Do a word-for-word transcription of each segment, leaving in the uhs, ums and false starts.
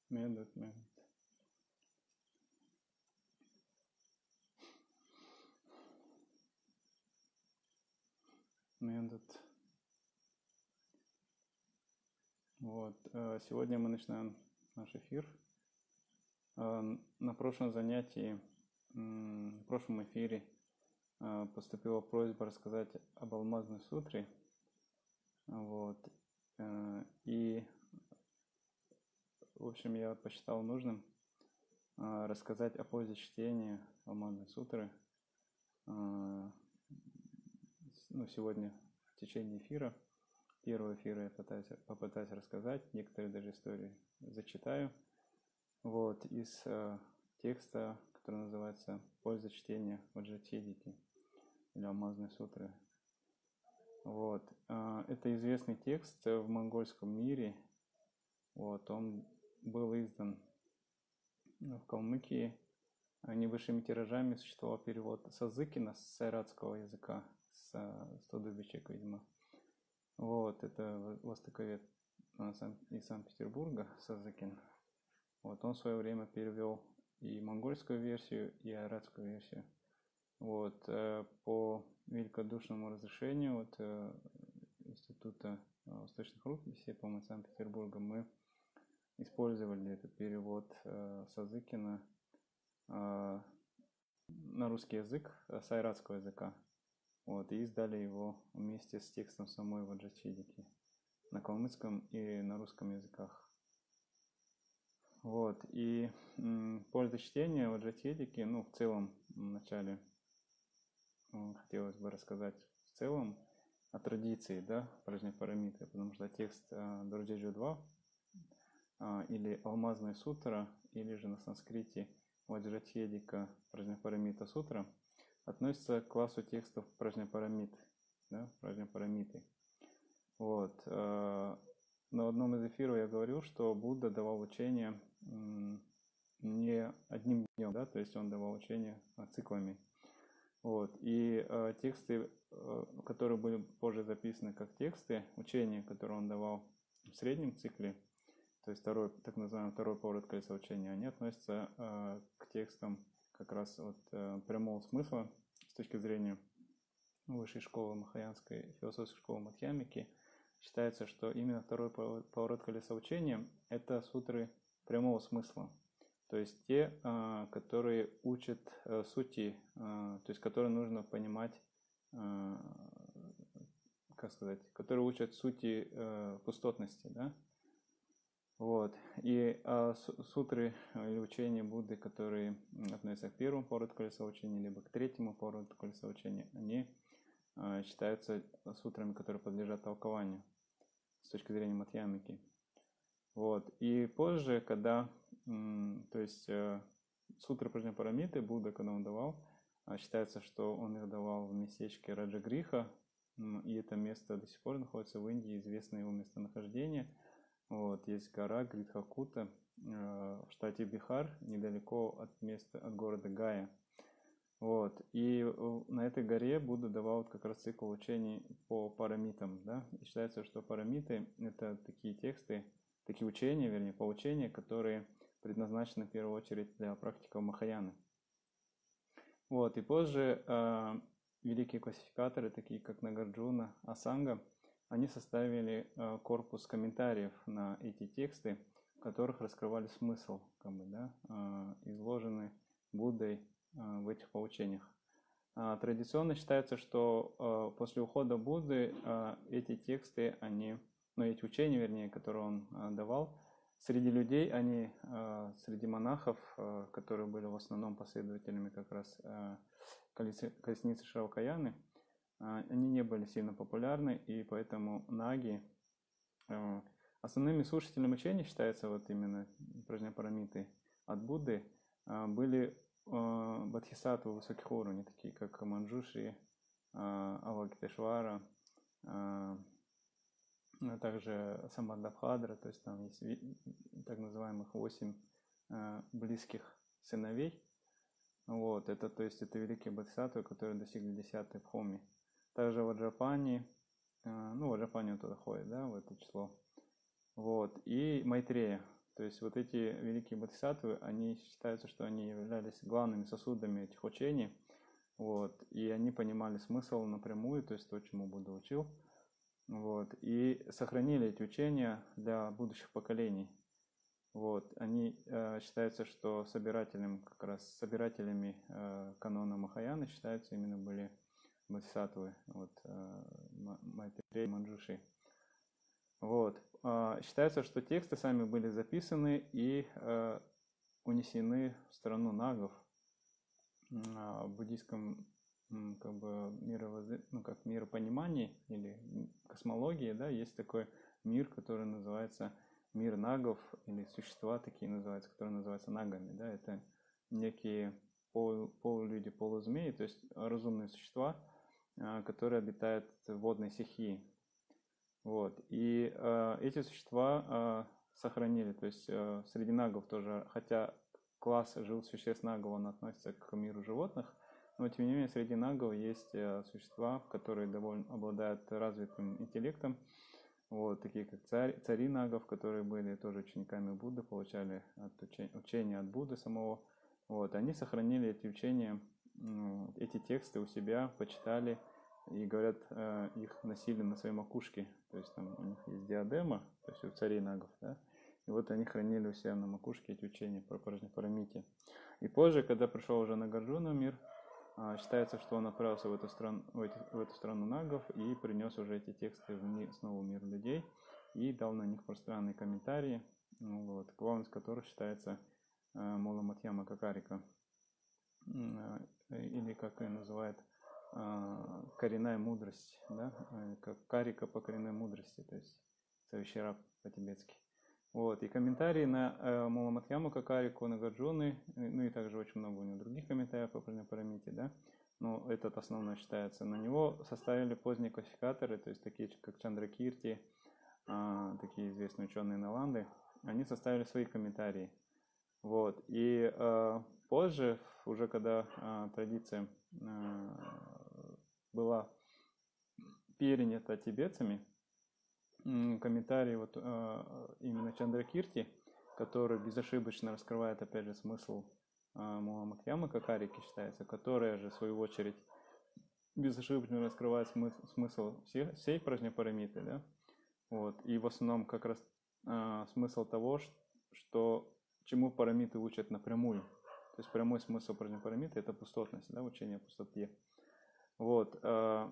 Медут, медут. Медут. Вот. Сегодня мы начинаем наш эфир. На прошлом занятии, в прошлом эфире поступила просьба рассказать об Алмазной сутре. Вот. И, в общем, я посчитал нужным рассказать о пользе чтения Алмазной сутры. Ну, сегодня в течение эфира, первого эфира я пытаюсь, попытаюсь рассказать, некоторые даже истории зачитаю. Вот, из э, текста, который называется «Польза чтения Ваджратхедики» или Алмазной сутры. Вот, э, это известный текст в монгольском мире. Вот, он был издан в Калмыкии. Небольшими тиражами существовал перевод с азыкина, с сайратского языка, с стодубичек, видимо. Вот, это востоковед из Санкт-Петербурга, Сазыкин. Вот, он в свое время перевел и монгольскую версию, и айратскую версию. Вот, по великодушному разрешению вот, Института восточных рукописей, по-моему, Санкт-Петербурга, мы использовали этот перевод Сазыкина на русский язык, с айратского языка. Вот, и издали его вместе с текстом самой Ваджратхедики на калмыцком и на русском языках. Вот, и м, польза чтения Ваджратхедики, ну, в целом, вначале м, хотелось бы рассказать в целом о традиции, да, Праджняпарамиты, потому что текст э, Дурджеджу два э, или Алмазная сутра, или же на санскрите Ваджратхедика Праджняпарамита сутра относится к классу текстов Праджняпарамит, да, Праджняпарамиты. Вот. Э, на одном из эфиров я говорил, что Будда давал учение м, не одним днем, да, то есть он давал учение циклами. Вот. И э, тексты, э, которые были позже записаны как тексты, учения, которые он давал в среднем цикле, то есть второй, так называемый второй поворот колеса учения, они относятся э, к текстам как раз вот, э, прямого смысла с точки зрения высшей школы махаянской философской школы Мадхьямики. Считается, что именно второй поворот колеса учения – это сутры прямого смысла. То есть те, э, которые учат э, сути, э, то есть которые нужно понимать, э, как сказать, которые учат сути э, пустотности, да? Вот. И а, сутры или учения Будды, которые относятся к первому повороту колеса учения, либо к третьему повороту колеса учения, они а, считаются сутрами, которые подлежат толкованию с точки зрения Мадхьямики. Вот. И позже, когда, м, то есть э, сутры Праджняпарамиты Будда, когда он давал, а, считается, что он их давал в местечке Раджагриха, м, и это место до сих пор находится в Индии, известно его местонахождение. Вот, есть гора Гридхакута э, в штате Бихар, недалеко от места, от города Гая. Вот, и на этой горе Будда давал как раз цикл учений по парамитам, да, и считается, что парамиты – это такие тексты, такие учения, вернее, поучения, которые предназначены в первую очередь для практиков Махаяны. Вот, и позже э, великие классификаторы, такие как Нагарджуна, Асанга, они составили э, корпус комментариев на эти тексты, в которых раскрывали смысл, как бы, да, э, изложенный Буддой э, в этих поучениях. Э, традиционно считается, что э, после ухода Будды э, эти тексты, они, ну, эти учения, вернее, которые он э, давал, среди людей, они, э, среди монахов, э, которые были в основном последователями как раз э, колесницы Шравакаяны, они не были сильно популярны, и поэтому наги, э, основными слушателями учения считается вот именно Праджняпарамиты от Будды, э, были э, бодхисаттвы высоких уровней, такие как Манджушри, э, Авалокитешвара, э, а также Самаддабхадра, то есть там есть так называемых восемь э, близких сыновей. Вот, это, то есть это великие бодхисаттвы, которые достигли десятой бхуми. Также Ваджрапани, ну, Ваджрапани туда ходит, да, в это число. Вот, и Майтрея. То есть вот эти великие бодхисаттвы, они считаются, что они являлись главными сосудами этих учений, вот, и они понимали смысл напрямую, то есть то, чему Будда учил, вот, и сохранили эти учения для будущих поколений. Вот, они э, считаются, что собирателем, как раз собирателями э, канона Махаяны считаются именно были бодхисаттвы, вот, э, Майтрея и Манджуши. Вот. Э, считается, что тексты сами были записаны и э, унесены в страну нагов. Э, в буддийском как бы мировоз... ну, как миропонимании или космологии, да, есть такой мир, который называется мир нагов, или существа такие называются, которые называются нагами, да, это некие полу, полулюди, полузмеи, то есть разумные существа, которые обитают в водной стихии. Вот. И э, эти существа э, сохранили, то есть э, среди нагов тоже, хотя класс живых существ нагов, он относится к миру животных, но тем не менее среди нагов есть э, существа, которые довольно обладают развитым интеллектом, вот, такие как царь, цари нагов, которые были тоже учениками Будды, получали от учения, учения от Будды самого. Вот, они сохранили эти учения, эти тексты у себя, почитали и, говорят, их носили на своей макушке. То есть там у них есть диадема, то есть у царей нагов, да? И вот они хранили у себя на макушке эти учения про Праджняпарамити. И позже, когда пришел уже Нагарджуна в мир, считается, что он отправился в эту страну, в, эти, в эту страну нагов и принес уже эти тексты в мир, снова в мир людей и дал на них пространные комментарии, ну, вот, главным из которых считается э, Мола Матьяма Какарика, э, или как ее называют, э, коренная мудрость, да? э, как Карика по коренной мудрости, то есть Савиший раб по-тибетски. Вот, и комментарии на э, Мола Матьяму Какарику, Нагарджуны, ну и также очень много у него других комментариев по Праджняпарамити, да, но этот основной считается. На него составили поздние классификаторы, то есть такие как Чандракирти, э, такие известные ученые Наланды, они составили свои комментарии. Вот, и э, позже, уже когда э, традиция э, была перенята тибетцами, комментарий вот э, именно Чандракирти, который безошибочно раскрывает, опять же, смысл э, Мола Матьямы Какарики, считается, которая же, в свою очередь, безошибочно раскрывает смысл, смысл всей, всей Праджняпарамиты, да? Вот. И в основном как раз э, смысл того, что чему парамиты учат напрямую. То есть прямой смысл Праджняпарамиты — это пустотность, да, учение о пустоте. Вот. Э,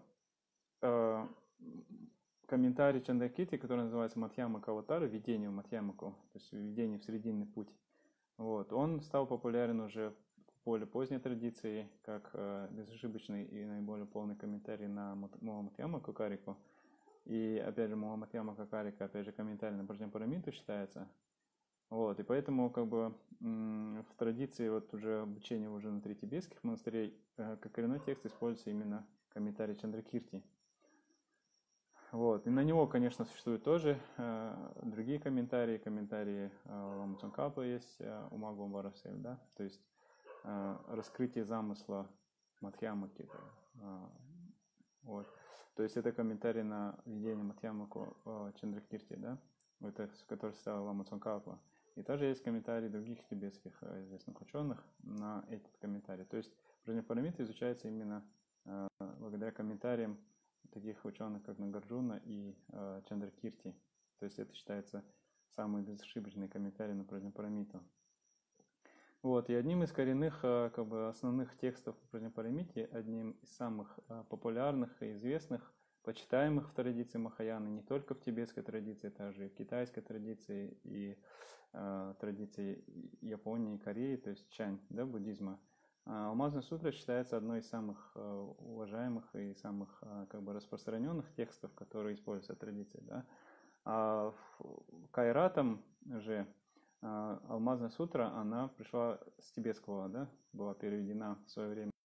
э, комментарий Чандракирти, который называется Матьямака Аватара, введение в Матьямаку, то есть введение в срединный путь. Вот. Он стал популярен уже в более поздней традиции, как э, безошибочный и наиболее полный комментарий на Мола Матьямаку Какарику. И опять же, Мола Матьямака Какарика, опять же, комментарий на Праджняпарамиту считается. Вот. И поэтому как бы м- в традиции вот уже обучения уже внутри тибетских монастырей э, как коренной текст используется именно комментарий Чандракирти. Вот. И на него, конечно, существуют тоже э, другие комментарии. Комментарии э, Лама Цонгкапа есть, э, у Магу Варасель, да, то есть э, раскрытие замысла Матхьямаки. Э, вот. То есть это комментарий на введение Матхьямаку э, Чандракирти, да, это, который составил Лама Цонгкапа. И также есть комментарии других тибетских э, известных ученых на этот комментарий. То есть Праджняпарамита изучается именно э, благодаря комментариям таких ученых, как Нагарджуна и э, Чандракирти. То есть это считается самый безошибочный комментарий на Праджняпарамиту. Вот, и одним из коренных, э, как бы, основных текстов по Праджняпарамите, одним из самых э, популярных и известных, почитаемых в традиции Махаяны, не только в тибетской традиции, также и в китайской традиции, и э, традиции Японии и Кореи, то есть чань, да, буддизма. Алмазная сутра считается одной из самых э, уважаемых и самых э, как бы распространенных текстов, которые используются в традиции. Да? А Кайратам же э, Алмазная сутра, она пришла с тибетского, да? Была переведена в свое время.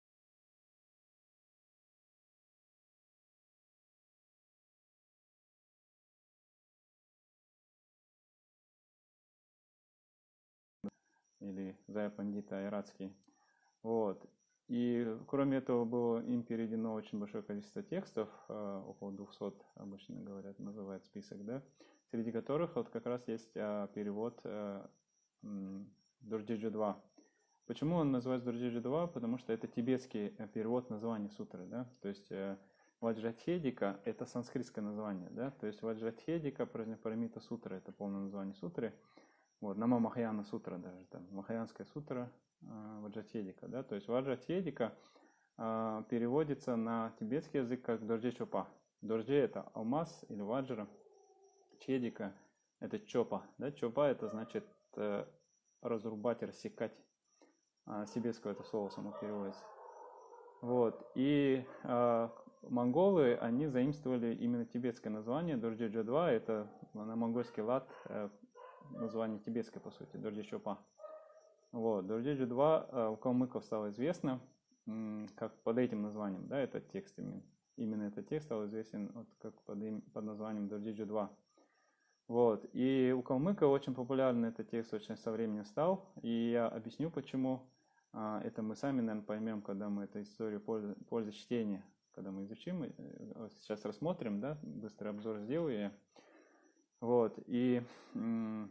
Или Зая Пандита Айратский. Вот. И кроме этого было им переведено очень большое количество текстов, около двухсот, обычно говорят, называют список, да, среди которых вот как раз есть а, перевод а, Дурджеджу два. Почему он называется Дурджеджу два? Потому что это тибетский перевод названия сутры, да, то есть э, Ваджратхедика — это санскритское название, да, то есть Ваджратхедика Праджняпарамита сутра — это полное название сутры, вот, Нама Махаяна сутра даже, там, Махаянская сутра э, Ваджратхедика, да, то есть Ваджратхедика э, переводится на тибетский язык как Дорже Чопа. Дорже — это алмаз или ваджра, Чедика — это чопа, да, чопа — это значит э, разрубать, рассекать. С тибетского это слово само переводится. Вот. И э, монголы, они заимствовали именно тибетское название Дурджеджу два, это на монгольский лад э, название тибетское, по сути, Дурджи Чопа. Вот. Дурджеджу два э, у калмыков стало известно м, как под этим названием, да, этот текст именно. Именно этот текст стал известен вот, как под, им, под названием Дурджеджу два. Вот. И у калмыка очень популярный этот текст очень со временем стал, и я объясню почему. Это мы сами, наверное, поймем, когда мы эту историю пользы, пользы чтения, когда мы изучим. Сейчас рассмотрим, да, быстрый обзор сделаю я. Вот. И м-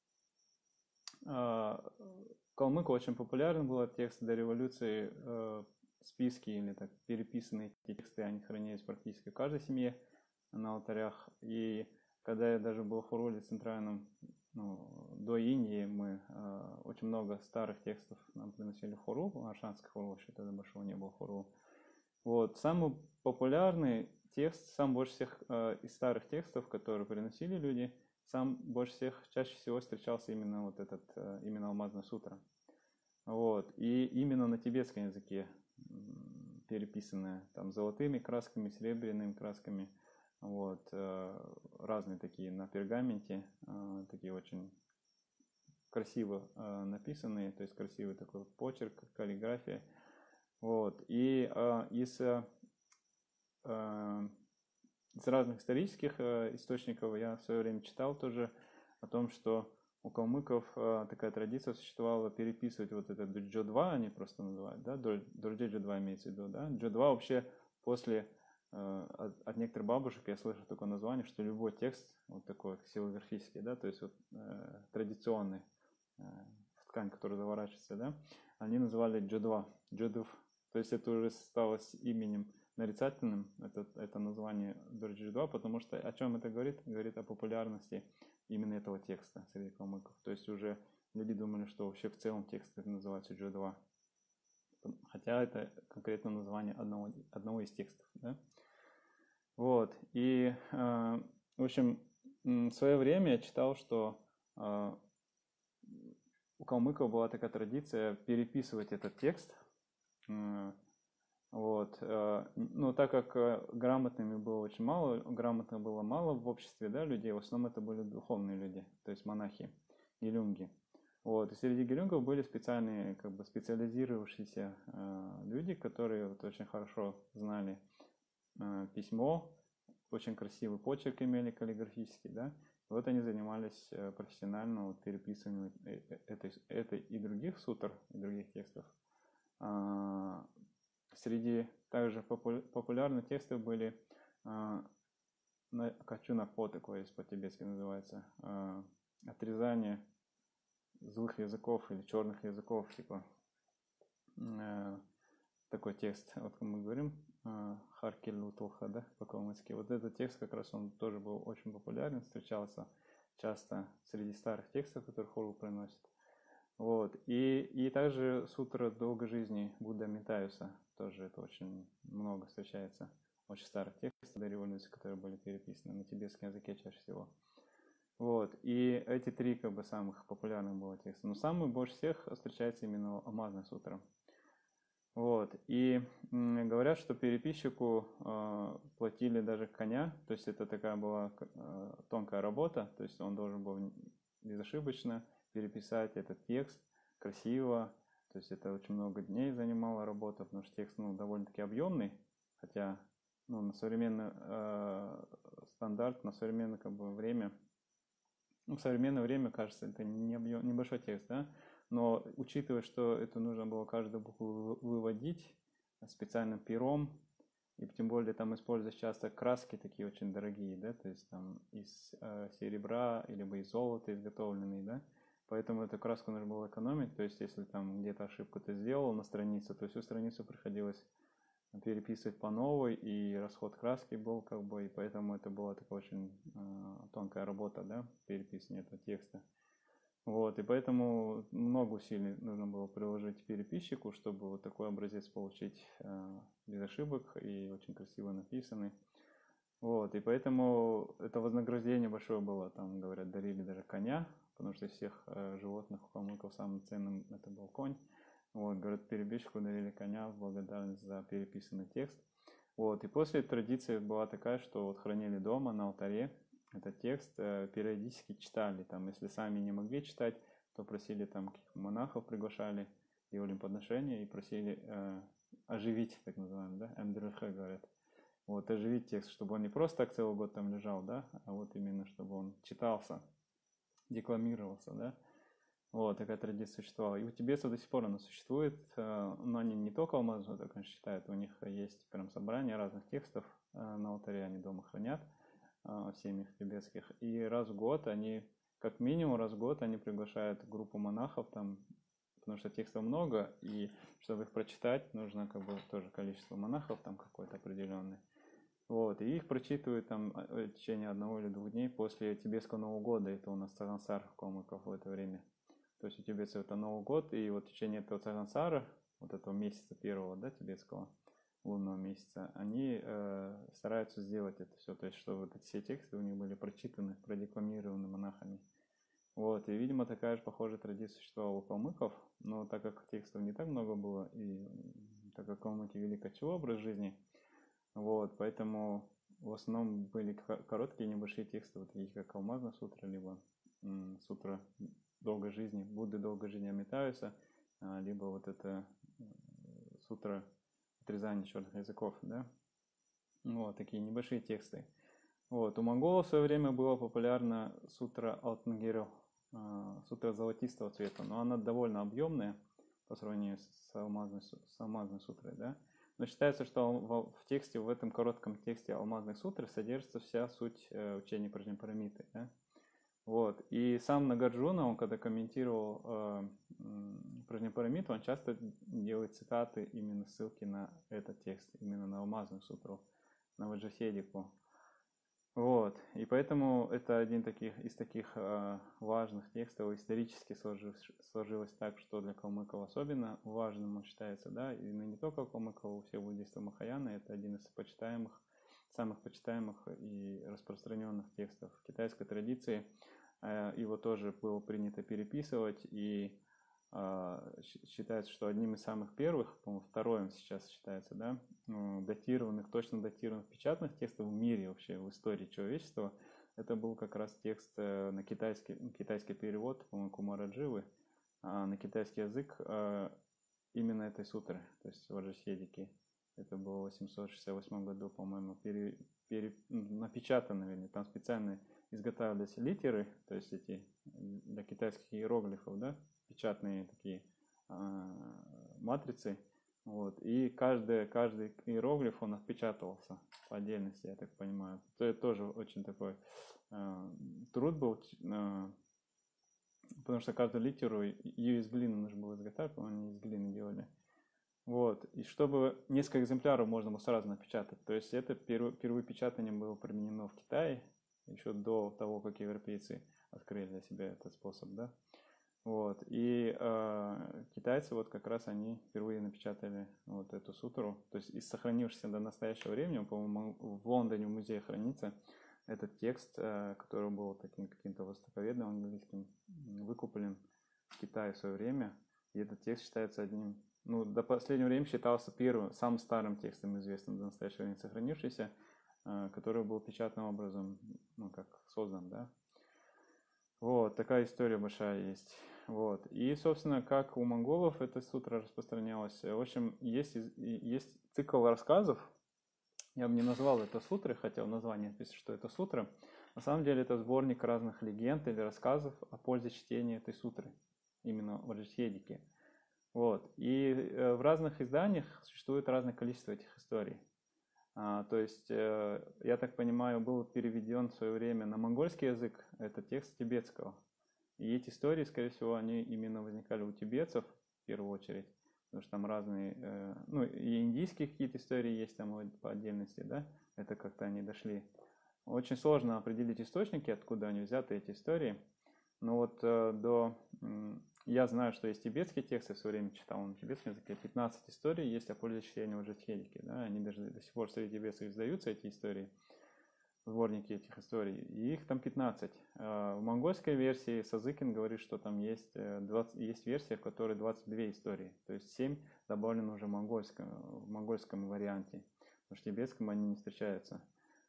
а, калмыку очень популярен был этот текст до революции. Э, списки или так переписанные тексты, они хранились практически в каждой семье на алтарях. И когда я даже был в Хороле центральном, ну, до Индии, мы э, очень много старых текстов нам приносили в Хору, Аршанский Хору, вообще тогда большого не было Хору. Вот, самый популярный текст, сам больше всех э, из старых текстов, которые приносили люди, сам больше всех, чаще всего встречался именно вот этот, э, именно Алмазная сутра. Вот, и именно на тибетском языке переписанная, там, золотыми красками, серебряными красками. Вот, разные такие на пергаменте, такие очень красиво написанные, то есть красивый такой почерк, каллиграфия. Вот, и из, из разных исторических источников я в свое время читал тоже о том, что у калмыков такая традиция существовала переписывать вот этот Дурджеджу два, они просто называют, да, Дурджеджу два имеется в виду, да. Дурджеджу два вообще после От, от некоторых бабушек я слышал такое название, что любой текст, вот такой ксилографический, да, то есть вот, э, традиционный, э, в ткань, которая заворачивается, да, они называли Джу два, Джудув, то есть это уже стало с именем нарицательным, это, это название Дурджеджу два, потому что о чем это говорит? Говорит о популярности именно этого текста среди калмыков, то есть уже люди думали, что вообще в целом текст это называется Джу два. Хотя это конкретно название одного, одного из текстов, да? Вот, и, э, в общем, в свое время я читал, что э, у калмыков была такая традиция переписывать этот текст, э, вот, э, но так как э, грамотными было очень мало, грамотных было мало в обществе, да, людей, в основном это были духовные люди, то есть монахи, гелюнги. Вот, и среди гелюнгов были специальные, как бы специализировавшиеся э, люди, которые вот очень хорошо знали э, письмо, очень красивый почерк имели каллиграфический, да. И вот они занимались э, профессионально вот, переписыванием этой, этой и других сутр, и других текстов. А, среди также попу- популярных текстов были э, Качуна По, такое есть по-тибетски называется, э, отрезание злых языков или черных языков, типа э, такой текст, вот мы говорим, э, Харкель Лутулха, да, по-калмыцки. Вот этот текст как раз он тоже был очень популярен, встречался часто среди старых текстов, которые Хору приносит. Вот. И, и также сутра долгой жизни Будда Митаюса, тоже это очень много встречается, очень старых текстов до революции, которые были переписаны на тибетском языке чаще всего. Вот, и эти три как бы самых популярных было текста. Но самый больше всех встречается именно Алмазная сутра. Вот, и м, говорят, что переписчику э, платили даже коня, то есть это такая была э, тонкая работа, то есть он должен был безошибочно переписать этот текст красиво, то есть это очень много дней занимала работа, потому что текст, ну, довольно-таки объемный, хотя, ну, на современный э, стандарт, на современное как бы время. Ну, в современное время, кажется, это не объем, небольшой текст, да? Но учитывая, что это нужно было каждую букву выводить специальным пером, и тем более там используются часто краски такие очень дорогие, да, то есть там из э, серебра, либо из золота изготовленные, да, поэтому эту краску нужно было экономить, то есть если там где-то ошибку ты сделал на странице, то всю страницу приходилось переписывать по новой, и расход краски был как бы, и поэтому это была такая очень э, тонкая работа, да, переписывание этого текста. Вот, и поэтому много усилий нужно было приложить переписчику, чтобы вот такой образец получить э, без ошибок и очень красиво написанный. Вот, и поэтому это вознаграждение большое было, там, говорят, дарили даже коня, потому что из всех э, животных у калмыков самым ценным это был конь. Вот, говорят, переписчику дарили коня в благодарность за переписанный текст. Вот, и после традиция была такая, что вот хранили дома на алтаре этот текст, э, периодически читали, там, если сами не могли читать, то просили там каких-то монахов, приглашали, делали им подношения и просили э, оживить, так называемый, да, эмдрхэ говорят, вот, оживить текст, чтобы он не просто так целый год там лежал, да, а вот именно, чтобы он читался, декламировался, да. Вот, такая традиция существовала. И у тибетцев до сих пор она существует, но они не только алмазную, так они считают, у них есть прям собрание разных текстов на алтаре, они дома хранят в семьях тибетских. И раз в год они, как минимум раз в год, они приглашают группу монахов, там, потому что текстов много, и чтобы их прочитать, нужно как бы тоже количество монахов там какое-то определенное. Вот, и их прочитывают там в течение одного или двух дней после тибетского Нового года, это у нас Цагансар калмыков в это время. То есть у тибетцев это Новый год, и вот в течение этого Цагансара, вот этого месяца первого, да, тибетского лунного месяца, они э, стараются сделать это все, то есть чтобы вот эти все тексты у них были прочитаны, продекламированы монахами. Вот, и, видимо, такая же похожая традиция существовала у калмыков, но так как текстов не так много было, и так как калмыки вели кочевой образ жизни, вот, поэтому в основном были короткие небольшие тексты, вот такие как Алмазная сутра, либо м, сутра долгой жизни, Будды долгой жизни Амитаюса, либо вот это сутра отрезания черных языков, да, вот такие небольшие тексты. Вот, у монголов в свое время была популярна сутра Алтангирел, сутра золотистого цвета, но она довольно объемная по сравнению с алмазной, с алмазной сутрой, да. Но считается, что в тексте, в этом коротком тексте алмазной сутры содержится вся суть учения Праджняпарамиты, да. Вот. И сам Нагарджуна, он когда комментировал э, Праджняпарамиту, он часто делает цитаты, именно ссылки на этот текст, именно на алмазную сутру, на Ваджраседику. Вот. И поэтому это один таких, из таких э, важных текстов, исторически сложилось, сложилось так, что для калмыков особенно важным он считается, да, и не только у калмыков, у всех буддистов Махаяны, это один из почитаемых, самых почитаемых и распространенных текстов в китайской традиции. Его тоже было принято переписывать, и э, считается, что одним из самых первых, по-моему, второй сейчас считается, да, датированных, точно датированных печатных текстов в мире вообще, в истории человечества, это был как раз текст на китайский, китайский перевод, по-моему, Кумарадживы, на китайский язык именно этой сутры, то есть Ваджраседики. Это было в восемьсот шестьдесят восьмом году, по-моему, пере, пере, напечатано, наверное, там специально изготавливались литеры, то есть эти для китайских иероглифов, да, печатные такие э, матрицы, вот, и каждый, каждый иероглиф, он отпечатывался по отдельности, я так понимаю. Это тоже очень такой э, труд был, э, потому что каждую литеру, ее из глины нужно было изготавливать, по-моему, они из глины делали. Вот, и чтобы несколько экземпляров можно было сразу напечатать, то есть это впервые печатание было применено в Китае, еще до того, как европейцы открыли для себя этот способ, да. Вот. И э, китайцы вот как раз они впервые напечатали вот эту сутру, то есть из сохранившегося до настоящего времени, по-моему, в Лондоне в музее хранится этот текст, э, который был таким каким-то востоковедным английским, выкуплен в Китае в свое время, и этот текст считается одним, ну, до последнего времени считался первым, самым старым текстом известным до настоящего времени сохранившийся, который был печатным образом, ну, как создан, да. Вот, такая история большая есть. Вот. И, собственно, как у монголов эта сутра распространялась. В общем, есть, есть цикл рассказов. Я бы не назвал это сутрой, хотя в названии написано, что это сутра. На самом деле это сборник разных легенд или рассказов о пользе чтения этой сутры, именно в Ваджраседике. Вот. И в разных изданиях существует разное количество этих историй. А, то есть, э, я так понимаю, был переведен в свое время на монгольский язык, это текст тибетского. И эти истории, скорее всего, они именно возникали у тибетцев в первую очередь, потому что там разные, э, ну и индийские какие-то истории есть там по отдельности, да, это как-то они дошли. Очень сложно определить источники, откуда они взяты, эти истории. Но вот э, до... Я знаю, что есть тибетские тексты, в свое время читал на тибетском языке, пятнадцать историй есть о пользе чтения в Джатхедике. Да? Они даже до сих пор среди тибетцев издаются, эти истории, сборники этих историй. И их там пятнадцать. В монгольской версии Сазыкин говорит, что там есть, двадцать, есть версия, в которой двадцать две истории. То есть семь добавлено уже в монгольском, в монгольском варианте. Потому что в тибетском они не встречаются.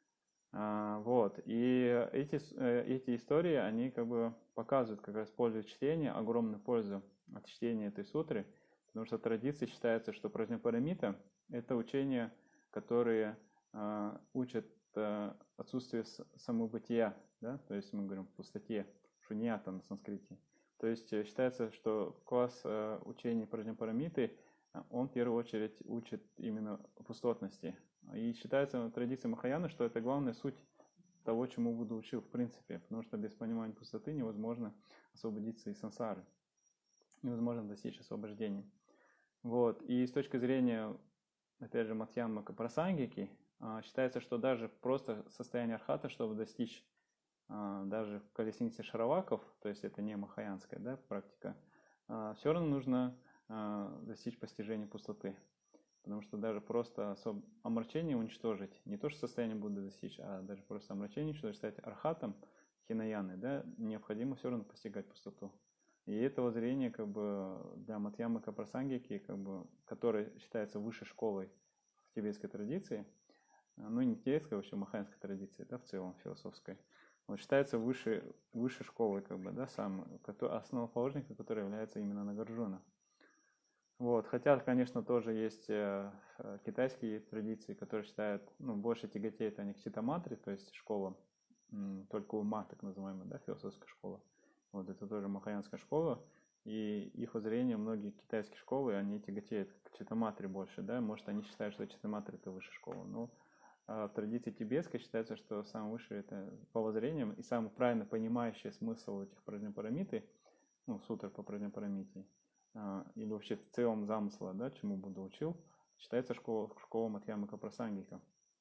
А, вот, и эти, эти истории, они как бы показывают как раз пользу чтения, огромную пользу от чтения этой сутры, потому что традиция считается, что праджняпарамита – это учение, которое а, учат а, отсутствие самобытия, да, то есть мы говорим в пустоте, шуньята на санскрите. То есть считается, что класс а, учений праджняпарамиты, он в первую очередь учит именно пустотности. И считается в традиции Махаяны, что это главная суть того, чему Будда учил в принципе, потому что без понимания пустоты невозможно освободиться из сансары, невозможно достичь освобождения. Вот. И с точки зрения, опять же, Мадхьямака Прасангики, считается, что даже просто состояние архата, чтобы достичь даже в колеснице Шараваков, то есть это не махаянская, да, практика, все равно нужно достичь постижения пустоты. Потому что даже просто особ... омрачение уничтожить, не то, что состояние Будды достичь, а даже просто омрачение уничтожить, стать архатом, хинаяны, да, необходимо все равно постигать пустоту. И это воззрение как бы для Мадхьямака Прасангики, как бы, который считается высшей школой в тибетской традиции, ну не тибетской, а вообще махаянской традиции, да, в целом философской, вот, считается высшей, высшей школой, как бы, да, сам, основоположником, который является именно Нагарджуна. Вот, хотя, конечно, тоже есть э, китайские традиции, которые считают, ну, больше тяготеют они к читаматре, то есть школа м, только ума, так называемая, да, философская школа. Вот, это тоже махаянская школа, и их воззрение, многие китайские школы, они тяготеют к читаматре больше, да, может, они считают, что читаматра это высшая школа, но э, в традиции тибетской считается, что самое высшее это по воззрениям, и самый правильно понимающий смысл этих праджняпарамиты, ну, сутр по праджняпарамите, или вообще в целом замысла, да, чему Будда учил, считается школа, школа Мадхьямака Прасангика.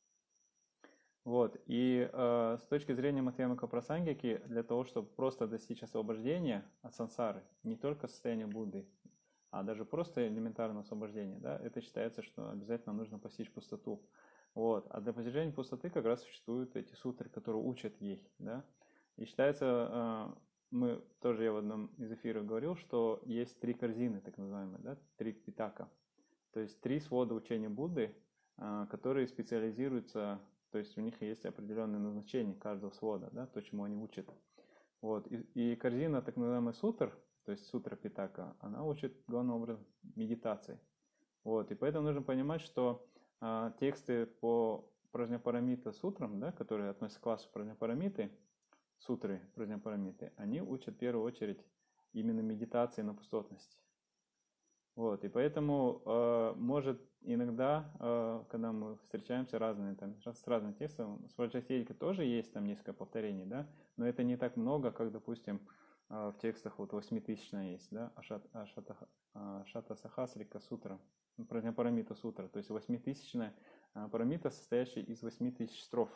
Вот, и э, с точки зрения Мадхьямака Прасангики, для того, чтобы просто достичь освобождения от сансары, не только состояния Будды, а даже просто элементарного освобождения, да, это считается, что обязательно нужно постичь пустоту. Вот, а для постижения пустоты как раз существуют эти сутры, которые учат ей, да, и считается... Э, мы тоже, я в одном из эфиров говорил, что есть три корзины, так называемые, да, три питака. То есть три свода учения Будды, которые специализируются, то есть у них есть определенное назначение каждого свода, да, то, чему они учат. Вот. И, и корзина, так называемый сутр, то есть сутра питака, она учит главным образом медитации. Вот. И поэтому нужно понимать, что а, тексты по праджняпарамита сутрам, да, которые относятся к классу праджняпарамиты, сутры праджняпарамиты, они учат в первую очередь именно медитации на пустотности. Вот, и поэтому э, может иногда, э, когда мы встречаемся разные, там, с разными текстами, с Ваджратхедикой тоже есть там несколько повторений, да, но это не так много, как, допустим, э, в текстах вот восьмитысячная есть, да, Ашат, Ашата, Ашата Сахасрика сутра, праджняпарамита сутра, то есть восьмитысячная э, парамита, состоящая из восьми тысяч строф.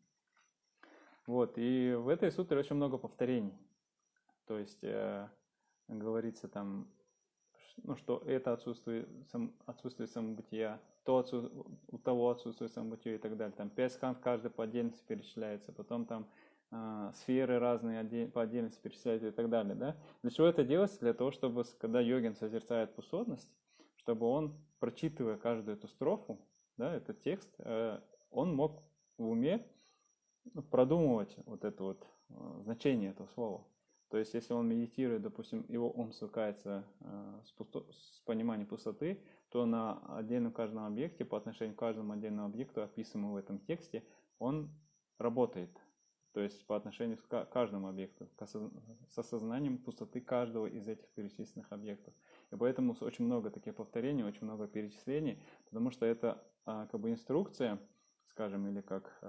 Вот, и в этой сутре очень много повторений. То есть э, говорится там, ну, что это отсутствие, сам, отсутствие самобытия, то отсутствие, у того отсутствие самобытия и так далее. Там пять сканд каждый по отдельности перечисляется, потом там э, сферы разные отдель, по отдельности перечисляются и так далее. Да? Для чего это делается? Для того, чтобы, когда йогин созерцает пустотность, чтобы он, прочитывая каждую эту строфу, да, этот текст, э, он мог в уме продумывать вот это вот э, значение этого слова. То есть, если он медитирует, допустим, его ум свыкается э, с, пусто... с пониманием пустоты, то на отдельном каждом объекте, по отношению к каждому отдельному объекту, описанному в этом тексте, он работает. То есть, по отношению к каждому объекту, с осознанием пустоты каждого из этих перечисленных объектов. И поэтому очень много таких повторений, очень много перечислений, потому что это э, как бы инструкция, скажем, или как,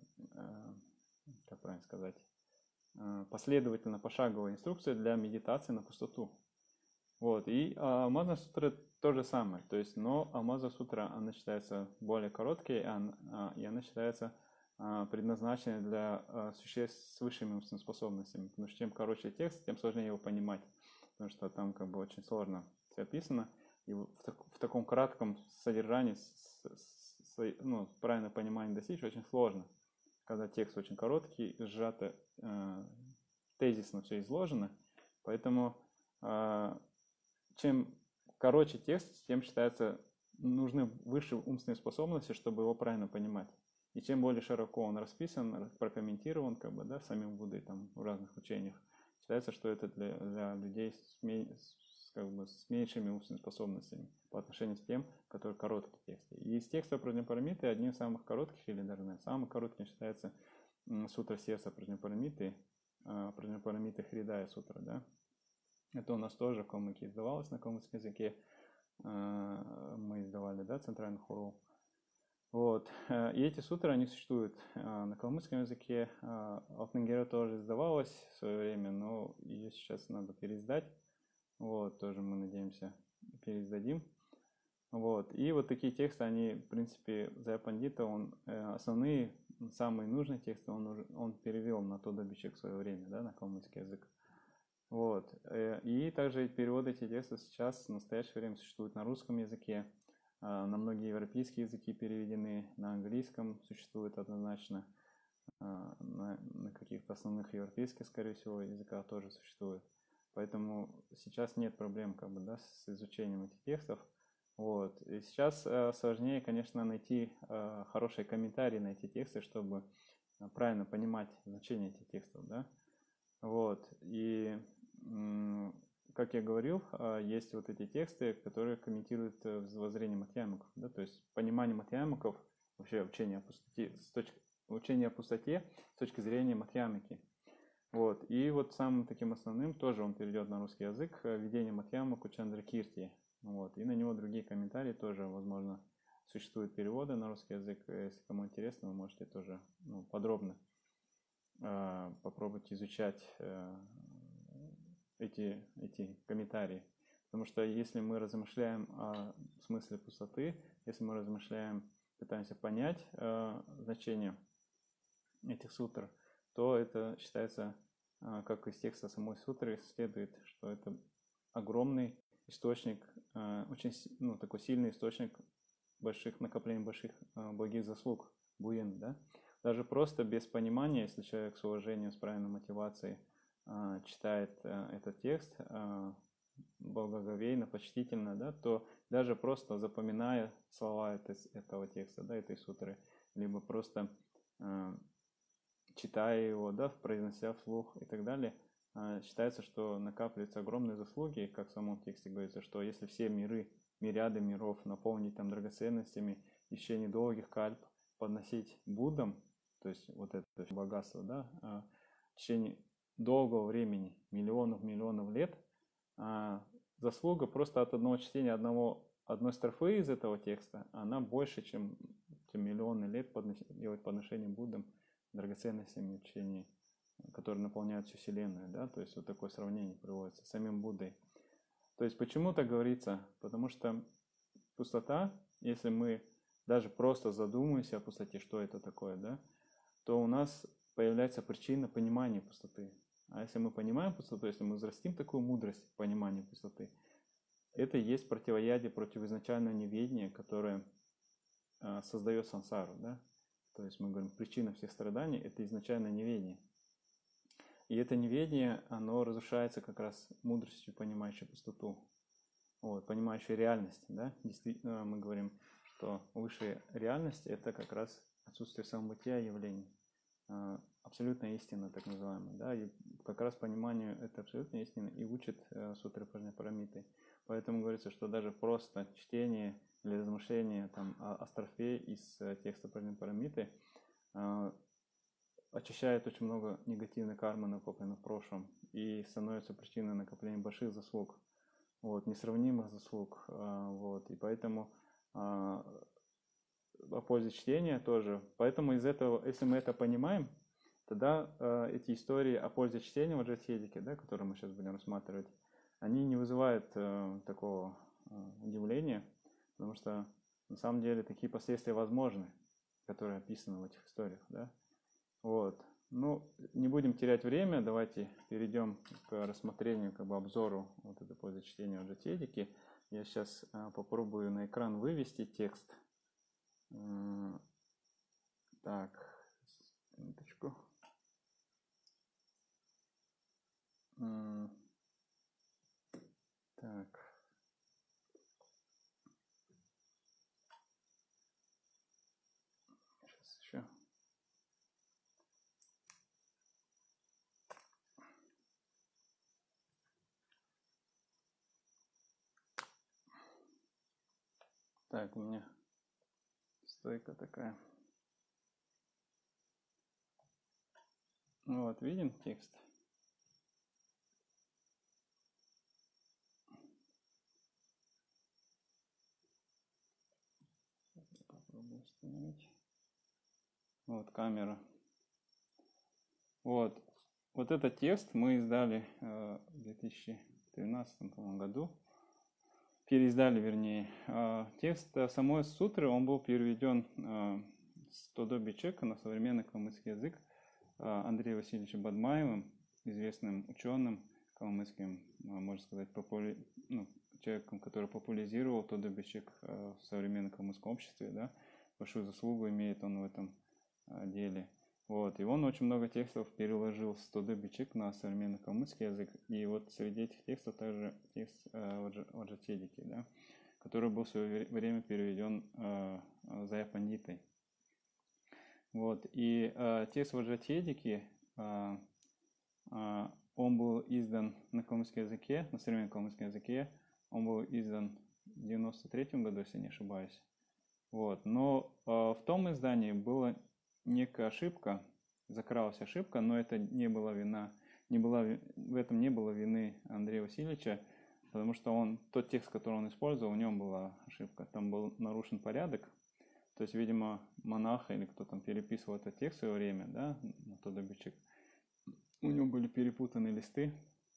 как правильно сказать, последовательно пошаговая инструкция для медитации на пустоту. Вот, и Алмазная сутра то же самое, то есть, но Алмазная сутра, она считается более короткой, и она считается предназначенной для существ с высшими умственными способностями, потому что чем короче текст, тем сложнее его понимать, потому что там как бы очень сложно все описано, и в, так, в таком кратком содержании с, с, ну, правильное понимание достичь очень сложно, когда текст очень короткий, сжато, э, тезисно все изложено, поэтому э, чем короче текст, тем считается нужны высшие умственные способности, чтобы его правильно понимать. И чем более широко он расписан, прокомментирован, как бы, да, самим Буддой там, в разных учениях, считается, что это для, для людей с, с, как бы, с меньшими умственными способностями по отношению с тем, которые короткие тексты. И из текста Праджнапарамиты одним из самых коротких, или даже наверное, самый короткий считается сутра сердца Праджнапарамиты, Праджнапарамиты Хридая сутра, да. Это у нас тоже в калмыке издавалось на калмыцком языке. Мы издавали, да, центральный хорол. Вот. И эти сутры, они существуют на калмыцком языке. Алтангера тоже издавалась в свое время, но ее сейчас надо переиздать. Вот, тоже мы надеемся переиздадим. Вот. И вот такие тексты, они, в принципе, Зая Пандита, он основные, самые нужные тексты, он, он перевел на Тодобичек в свое время, да, на калмыцкий язык. Вот. И также переводы этих текстов сейчас в настоящее время существуют на русском языке, на многие европейские языки переведены, на английском существует однозначно, на, на каких-то основных европейских, скорее всего, языках тоже существует. Поэтому сейчас нет проблем как бы, да, с изучением этих текстов. Вот. И сейчас э, сложнее, конечно, найти э, хорошие комментарии на эти тексты, чтобы правильно понимать значение этих текстов. Да? Вот. И, м, как я говорил, э, есть вот эти тексты, которые комментируют э, воззрение матхьямиков. Да? То есть понимание матхьямиков, вообще учение о пустоте, с точки, учение о пустоте с точки зрения матхьямики. Вот. И вот самым таким основным тоже он перейдет на русский язык, «Введение матхьямаку Чандракирти». Вот. И на него другие комментарии тоже, возможно, существуют переводы на русский язык. Если кому интересно, вы можете тоже ну, подробно э, попробовать изучать э, эти, эти комментарии. Потому что если мы размышляем о смысле пустоты, если мы размышляем, пытаемся понять э, значение этих сутр, то это считается, э, как из текста самой сутры следует, что это огромный источник, очень ну, такой сильный источник больших накоплений, больших благих заслуг, буин, да. Даже просто без понимания, если человек с уважением, с правильной мотивацией читает этот текст благоговейно, почтительно, да, то даже просто запоминая слова этого текста, да, этой сутры, либо просто читая его, да, произнося вслух и так далее, считается, что накапливаются огромные заслуги, как в самом тексте говорится, что если все миры, мириады миров наполнить там драгоценностями и в течение долгих кальп подносить Буддам, то есть вот это богатство, да, в течение долгого времени, миллионов, миллионов лет, заслуга просто от одного чтения одного, одной строфы из этого текста, она больше, чем, чем миллионы лет подносить, делать подношение Буддам драгоценностями в течение, которые наполняют всю Вселенную, да, то есть вот такое сравнение приводится с самим Буддой. То есть почему так говорится? Потому что пустота, если мы даже просто задумаемся о пустоте, что это такое, да, то у нас появляется причина понимания пустоты. А если мы понимаем пустоту, если мы взрастим такую мудрость понимания пустоты, это и есть противоядие против изначального неведения, которое а, создает сансару, да. То есть мы говорим, причина всех страданий – это изначальное неведение. И это неведение, оно разрушается как раз мудростью, понимающей пустоту, вот, понимающей реальность. Да? Действительно, мы говорим, что высшая реальность – это как раз отсутствие самобытия явлений, абсолютная истина, так называемая. Да? И как раз пониманию этой абсолютной истины и учит сутры Праджнапарамиты. Поэтому говорится, что даже просто чтение или размышление там, о, о строфе из текста Праджнапарамиты очищает очень много негативной кармы, накопленной в прошлом, и становится причиной накопления больших заслуг, вот, несравнимых заслуг. Вот, и поэтому о пользе чтения тоже. Поэтому из этого, если мы это понимаем, тогда э, эти истории о пользе чтения в Аджатхедике, да, которые мы сейчас будем рассматривать, они не вызывают э, такого э, удивления, потому что на самом деле такие последствия возможны, которые описаны в этих историях. Да? Вот. Ну, не будем терять время, давайте перейдем к рассмотрению, как бы обзору вот этой пользы чтения в Аджатхедике. Я сейчас э, попробую на экран вывести текст. Э, так, минуточку. Э, так. Сейчас еще. Так, у меня стойка такая. Вот, виден текст? Попробую установить. Вот камера. Вот. Вот этот текст мы издали э, в две тысячи тринадцатом году. Переиздали, вернее. Э, текст самой сутры, он был переведен э, с Тодо Бичека на современный калмыцкий язык э, Андреем Васильевичем Бадмаевым, известным ученым калмыцким, э, можно сказать, попули... ну, человеком, который популяризировал Тодо Бичек э, в современном калмыцком обществе. Да? Большую заслугу имеет он в этом э, деле. Вот. И он очень много текстов переложил с Тодо Бичек на современный калмыцкий язык. И вот среди этих текстов также текст э, в Аджатхедике, да, который был в свое время переведен э, Зая Пандитой. Вот. И э, текст в Аджатхедике, э, э, он был издан на калмыцком языке, на современном калмыцком языке. Он был издан в девяносто третьем году, если не ошибаюсь. Вот. Но э, в том издании было некая ошибка, закралась ошибка, но это не была вина, не была, в этом не было вины Андрея Васильевича, потому что он, тот текст, который он использовал, в нем была ошибка, там был нарушен порядок, то есть, видимо, монах или кто там переписывал этот текст в свое время, да, Тодо Бичек, у него были перепутаны листы,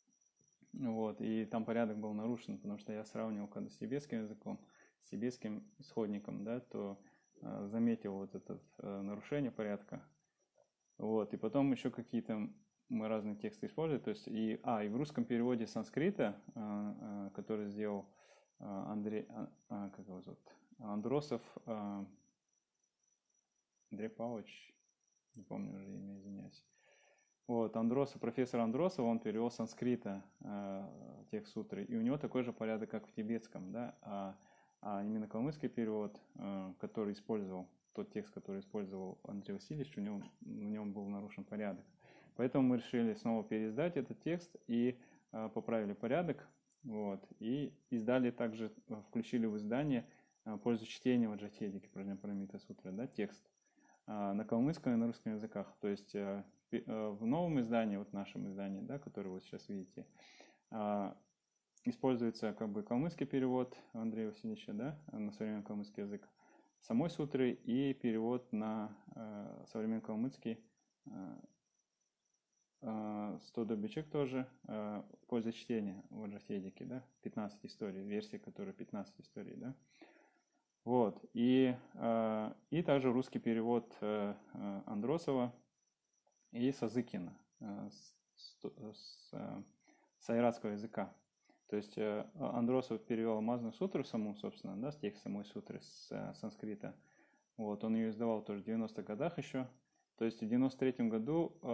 вот, и там порядок был нарушен, потому что я сравнивал когда с тибетским языком, с тибетским исходником, да, то заметил вот это э, нарушение порядка. Вот. И потом еще какие-то мы разные тексты используем. То есть и, а, и в русском переводе санскрита, э, э, который сделал э, Андрей, э, как его зовут? Андросов, э, Андрей Павлович, не помню уже имя, извиняюсь. Вот, Андросов, профессор Андросов, он перевел санскрита э, текст сутры. И у него такой же порядок, как в тибетском, да, а А именно калмыцкий перевод, который использовал, тот текст, который использовал Андрей Васильевич, у него, в нем был нарушен порядок. Поэтому мы решили снова переиздать этот текст и э, поправили порядок. Вот, и издали также, включили в издание э, пользу чтения в Аджатхедике, Праджняпарамита сутры, да, текст э, на калмыцком и на русском языках. То есть э, э, в новом издании, вот в нашем издании, да, которое вы сейчас видите, э, используется как бы калмыцкий перевод Андрея Васильевича, да, на современный калмыцкий язык самой сутры и перевод на э, современный калмыцкий э, э, с Тодо Бичек тоже э, польза чтения в Аджатхедике, да, пятнадцать историй, версия, которая пятнадцать историй, да. Вот, и, э, и также русский перевод э, Андросова и Сазыкина э, с, с, э, с айратского языка. То есть Андросов перевел Алмазную сутру саму, собственно, да, с текста самой сутры с э, санскрита. Вот, он ее издавал тоже в девяностых годах еще. То есть в девяносто третьем году э,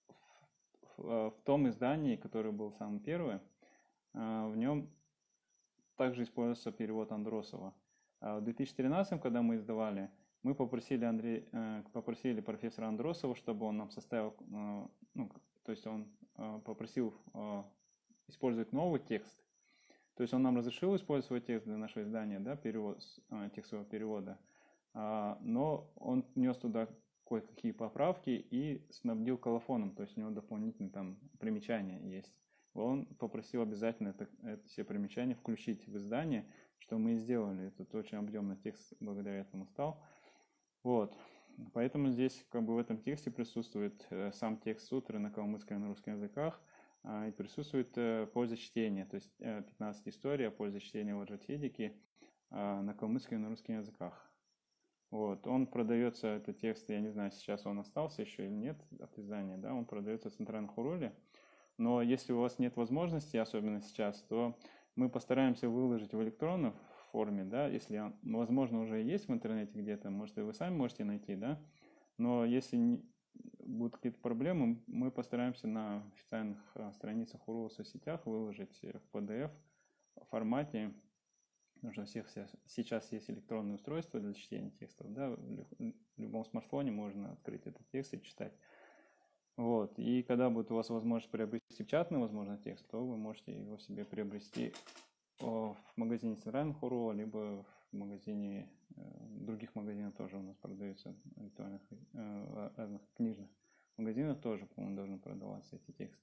в, в, в том издании, которое было самым первым, э, в нем также использовался перевод Андросова. А в две тысячи тринадцатом, когда мы издавали, мы попросили, Андрей, э, попросили профессора Андросова, чтобы он нам составил, э, ну, то есть он э, попросил э, использовать новый текст. То есть он нам разрешил использовать свой текст для нашего издания, да, перевод, текст своего перевода, а, но он внес туда кое-какие поправки и снабдил колофоном, то есть у него дополнительные там примечания есть. Он попросил обязательно это, это все примечания включить в издание, что мы и сделали. Это очень объемный текст благодаря этому стал. Вот. Поэтому здесь как бы в этом тексте присутствует э, сам текст сутры на калмыцком и на русском языках, э, и присутствует э, польза чтения, то есть э, пятнадцатая история, польза чтения Ваджратхедики э, на калмыцком и на русском языках. Вот. Он продается, этот текст, я не знаю, сейчас он остался еще или нет от издания, да, он продается в Центральном Хуруле, но если у вас нет возможности, особенно сейчас, то мы постараемся выложить в электронной форме, да, если он, возможно, уже есть в интернете где-то, может, и вы сами можете найти, да, но если не, будут какие-то проблемы, мы постараемся на официальных а, страницах Хурула в соцсетях выложить в пи ди эф формате, потому что у всех сейчас есть электронные устройства для чтения текстов, да, в любом смартфоне можно открыть этот текст и читать. Вот, и когда будет у вас возможность приобрести печатный, возможно, текст, то вы можете его себе приобрести в магазине Центрального Хурула, либо в магазине, в других магазинах тоже у нас продаются, электронных, разных книжных магазинах тоже, по-моему, должны продаваться эти тексты.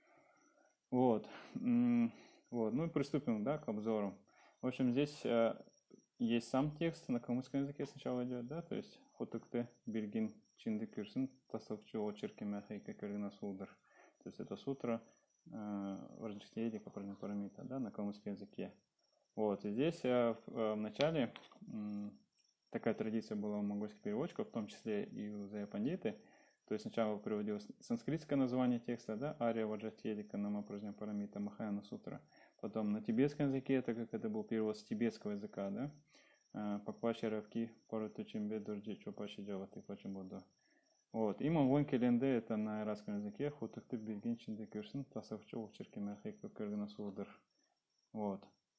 Вот, вот, ну и приступим, да, к обзору. В общем, здесь есть сам текст на калмыцком языке сначала идет, да, то есть хотыкты биргин чинды кирсын тасовчу очерки мяхайка киргина судар. То есть это сутра Ваджратхедика Пражняпарамита, да, на калмыцком языке. Вот, и здесь в, в начале такая традиция была у монгольских переводчиков, в том числе и у Зая-пандиты. То есть сначала приводилось санскритское название текста, да, Ария Ваджратхедика Нама Пражняпарамита Махаяна Сутра. Потом на тибетском языке, так как это был перевод с тибетского языка, да, Пакпачи Равки, Паратучимбе, Дурджи, Чопачи Джаваты, Пачимбуду. Вот, и Мангон Келенде, это на арабском языке, Хутыхты Биргин Чинды Кирсын, Тасовчу, Черки Мяхайка Кыргана Судар. Вот.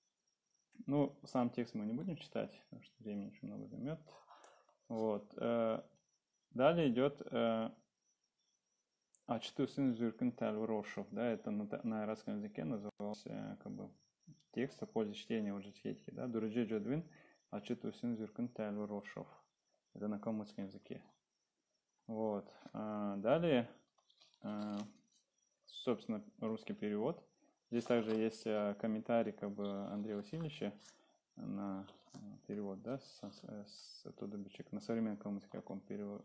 Ну, сам текст мы не будем читать, потому что времени очень много займет. Вот. Далее идет Ачту сын Зюркин Тальврошов, да, это на, на арабском языке назывался как бы текст о пользе чтения Ваджратхедики, да, Дураджи Джадвин Ачту сын Зюркин Тальврошов, это на калмыцком языке. Вот. Далее, собственно, русский перевод. Здесь также есть комментарий как бы Андрея Васильевича на перевод, да, с, с оттуда бичек, на современном калмыцком, как он перевожу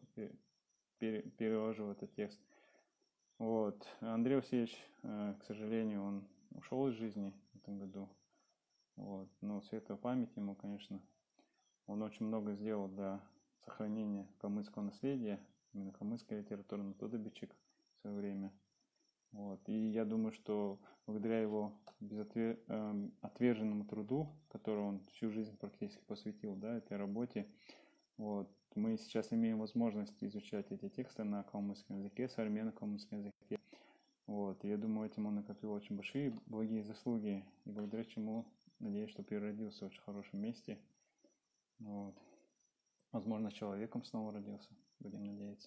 этот текст. Вот. Андрей Васильевич, к сожалению, он ушел из жизни в этом году. Вот. Но светлая память ему, конечно, он очень много сделал для сохранения калмыцкого наследия, именно калмыцкой литературы, на Тодобичек в свое время. Вот. И я думаю, что благодаря его безотвер... отверженному труду, который он всю жизнь практически посвятил, да, этой работе, вот, мы сейчас имеем возможность изучать эти тексты на калмыцком языке, современном калмыцком языке. Вот. И я думаю, этим он накопил очень большие благие заслуги, и благодаря чему, надеюсь, что переродился в очень хорошем месте. Вот. Возможно, человеком снова родился, будем надеяться.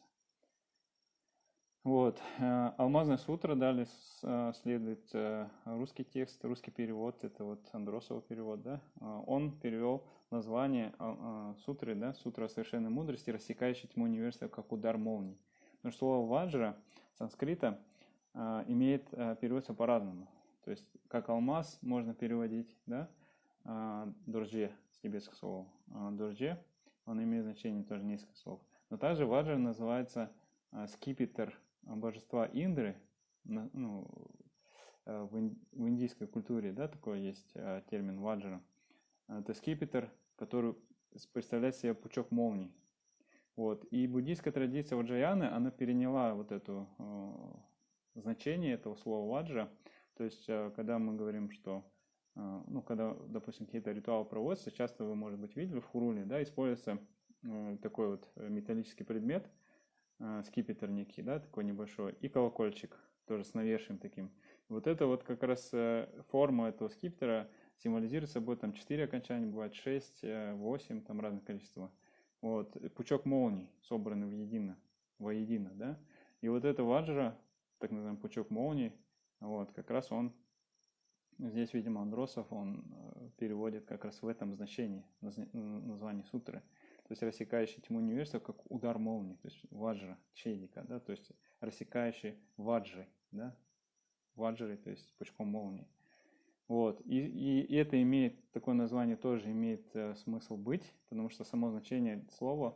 Вот. Алмазная сутра, далее следует русский текст, русский перевод, это вот Андросов перевод, да. Он перевел название сутры, да, сутра совершенной мудрости, рассекающей тьму университета, как удар молнии. Но слово ваджра санскрита имеет, переводится по-разному. То есть, как алмаз можно переводить, да, дурдже, с тибетского слова. Дурдже, он имеет значение тоже несколько слов. Но также ваджра называется скипетр божества Индры, ну, в индийской культуре, да, такой есть термин ваджра. Это скипетр, который представляет себе пучок молний. Вот. И буддийская традиция ваджраяны, она переняла вот это э, значение этого слова ваджра. То есть, э, когда мы говорим, что, э, ну, когда, допустим, какие-то ритуалы проводятся, часто вы, может быть, видели в хуруле, да, используется э, такой вот металлический предмет, скипетр некий, да, такой небольшой, и колокольчик, тоже с навершием таким. Вот это вот как раз форма этого скипетра символизирует собой там четыре окончания, бывает шесть, восемь, там разное количество. Вот, пучок молний, собранный воедино, воедино, да. И вот это ваджра, так называемый пучок молний, вот, как раз он, здесь, видимо, Андросов, он переводит как раз в этом значении название сутры. То есть рассекающий тьму университета, как удар молнии, то есть ваджра, чедика, да, то есть рассекающий ваджры, да, ваджры, то есть пучком молнии. Вот, и, и это имеет, такое название тоже имеет э, смысл быть, потому что само значение слова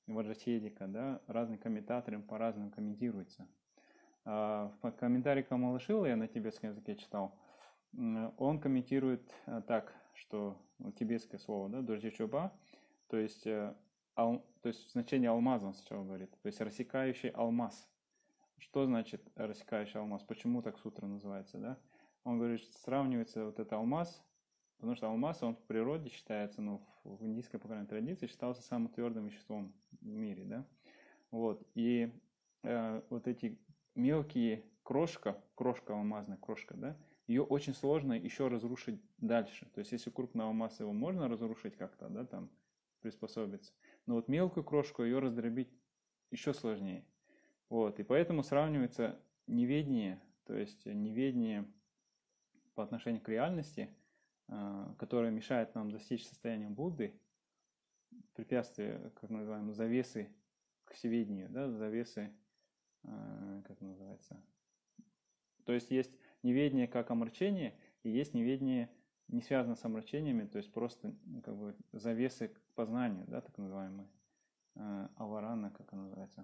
Ваджратхедика, да, разные комментаторы по-разному комментируются. В комментарии Камалашила, я на тибетском языке читал, он комментирует так, что тибетское слово, да, дождичоба, то есть, ал, то есть значение алмаза он сначала говорит, то есть рассекающий алмаз. Что значит рассекающий алмаз? Почему так сутра называется, да? Он говорит, что сравнивается вот этот алмаз, потому что алмаз, он в природе считается, ну, в индийской, по крайней мере, традиции считался самым твердым веществом в мире, да? Вот, и э, вот эти мелкие крошка, крошка алмазная, крошка, да, ее очень сложно еще разрушить дальше. То есть, если крупный алмаз, его можно разрушить как-то, да, там, приспособиться. Но вот мелкую крошку ее раздробить еще сложнее. Вот, и поэтому сравнивается неведение, то есть неведение по отношению к реальности, которое мешает нам достичь состояния Будды, препятствия, как называем, завесы к всеведению, да, завесы, как называется. То есть есть неведение как омрачение, и есть неведение, не связано с омрачениями, то есть просто как бы завесы к познанию, да, так называемые. Аварана, как она называется.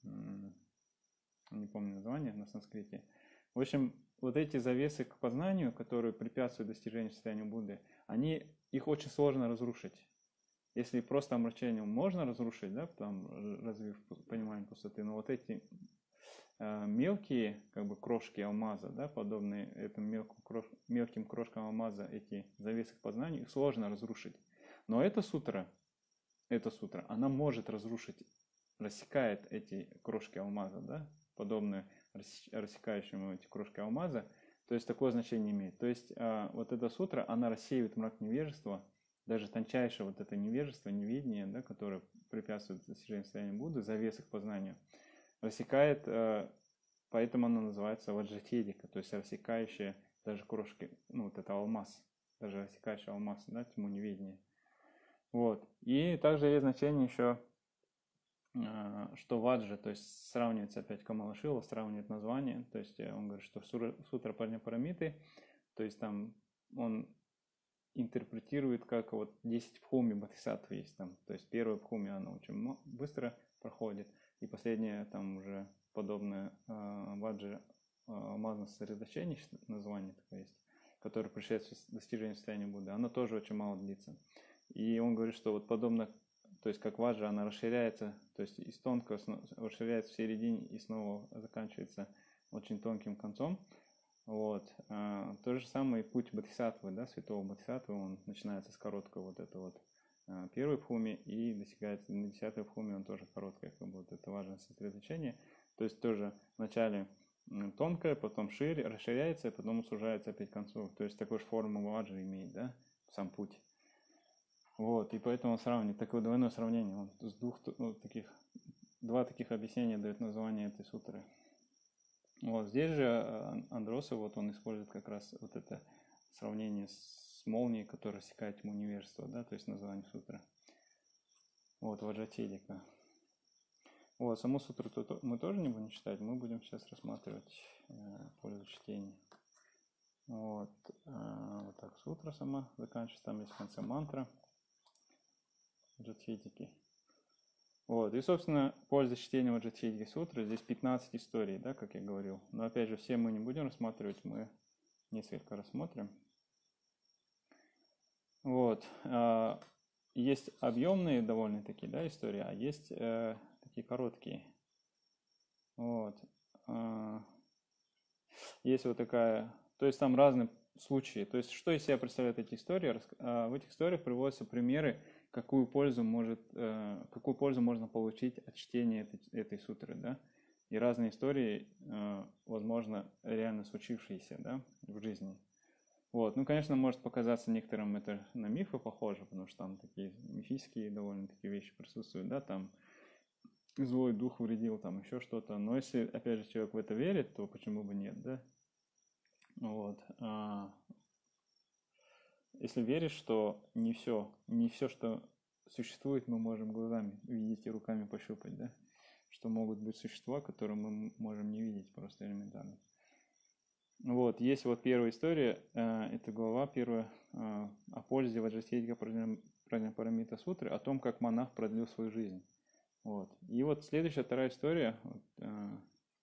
Не помню название на санскрите. В общем, вот эти завесы к познанию, которые препятствуют достижению состояния Будды, они, их очень сложно разрушить. Если просто омрачением можно разрушить, да, там, развив понимание пустоты, но вот эти э, мелкие, как бы, крошки алмаза, да, подобные этим мелким, крош, мелким крошкам алмаза, эти завесы к познанию, их сложно разрушить. Но эта сутра, эта сутра, она может разрушить, рассекает эти крошки алмаза, да, подобные рассекающему эти крошки алмаза, то есть такое значение имеет. То есть э, вот эта сутра, она рассеивает мрак невежества, даже тончайшее вот это невежество, неведение, да, которое препятствует достижению состояния Будды, завесы к познанию, рассекает, э, поэтому она называется ваджратхедика, то есть рассекающая даже крошки, ну вот это алмаз, даже рассекающий алмаз, да, тьму неведения. Вот. И также есть значение еще, что ваджа, то есть сравнивается опять Камалашила, сравнивает название, то есть он говорит, что сутра Парамиты, то есть там он интерпретирует, как вот десять пхуми бодхисаттвы есть там, то есть первая пхуми, она очень быстро проходит, и последняя там уже подобное ваджа, алмазное сосредоточение, название такое есть, которое предшествует достижению состояния Будды, она тоже очень мало длится. И он говорит, что вот подобно, то есть как ваджа, она расширяется, то есть из тонкого расширяется в середине и снова заканчивается очень тонким концом. Вот. А, то же самое и путь бодхисаттвы, да, святого бодхисаттвы, он начинается с короткого вот это вот а, первой пхуми и достигается на десятой пхуми, он тоже короткое, как бы вот это важное сосредоточение. То есть тоже вначале тонкое, потом шире, расширяется, и потом сужается опять к концу. То есть такой же форму ваджа имеет, да, сам путь. Вот, и поэтому он сравнивает, такое двойное сравнение, он с двух ну, таких, два таких объяснения дает название этой сутры. Вот здесь же Андросов, вот он использует как раз вот это сравнение с молнией, которая рассекает тьму невежества, да, то есть название сутры. Вот, ваджратхедика. Вот, саму сутру мы тоже не будем читать, мы будем сейчас рассматривать э, пользу чтения. Вот, э, вот так сутра сама заканчивается, там есть в конце мантра ваджратхедики. Вот, и, собственно, польза чтения ваджратхедики сутры, здесь пятнадцать историй, да, как я говорил. Но, опять же, все мы не будем рассматривать, мы несколько рассмотрим. Вот, есть объемные довольно такие, да, истории, а есть э, такие короткие. Вот. Есть вот такая, то есть там разные случаи. То есть, что из себя представляют эти истории? В этих историях приводятся примеры, какую пользу может, какую пользу можно получить от чтения этой, этой сутры, да? И разные истории, возможно, реально случившиеся, да, в жизни. Вот, ну, конечно, может показаться некоторым это на мифы похоже, потому что там такие мифические довольно такие вещи присутствуют, да, там злой дух вредил, там еще что-то. Но если, опять же, человек в это верит, то почему бы нет, да? Вот. Если веришь, что не все, не все, что существует, мы можем глазами видеть и руками пощупать, да? Что могут быть существа, которые мы можем не видеть просто элементарно. Вот, есть вот первая история, это глава первая о пользе Ваджратхедика Праджняпарамита сутры, о том, как монах продлил свою жизнь. Вот. И вот следующая, вторая история вот, э,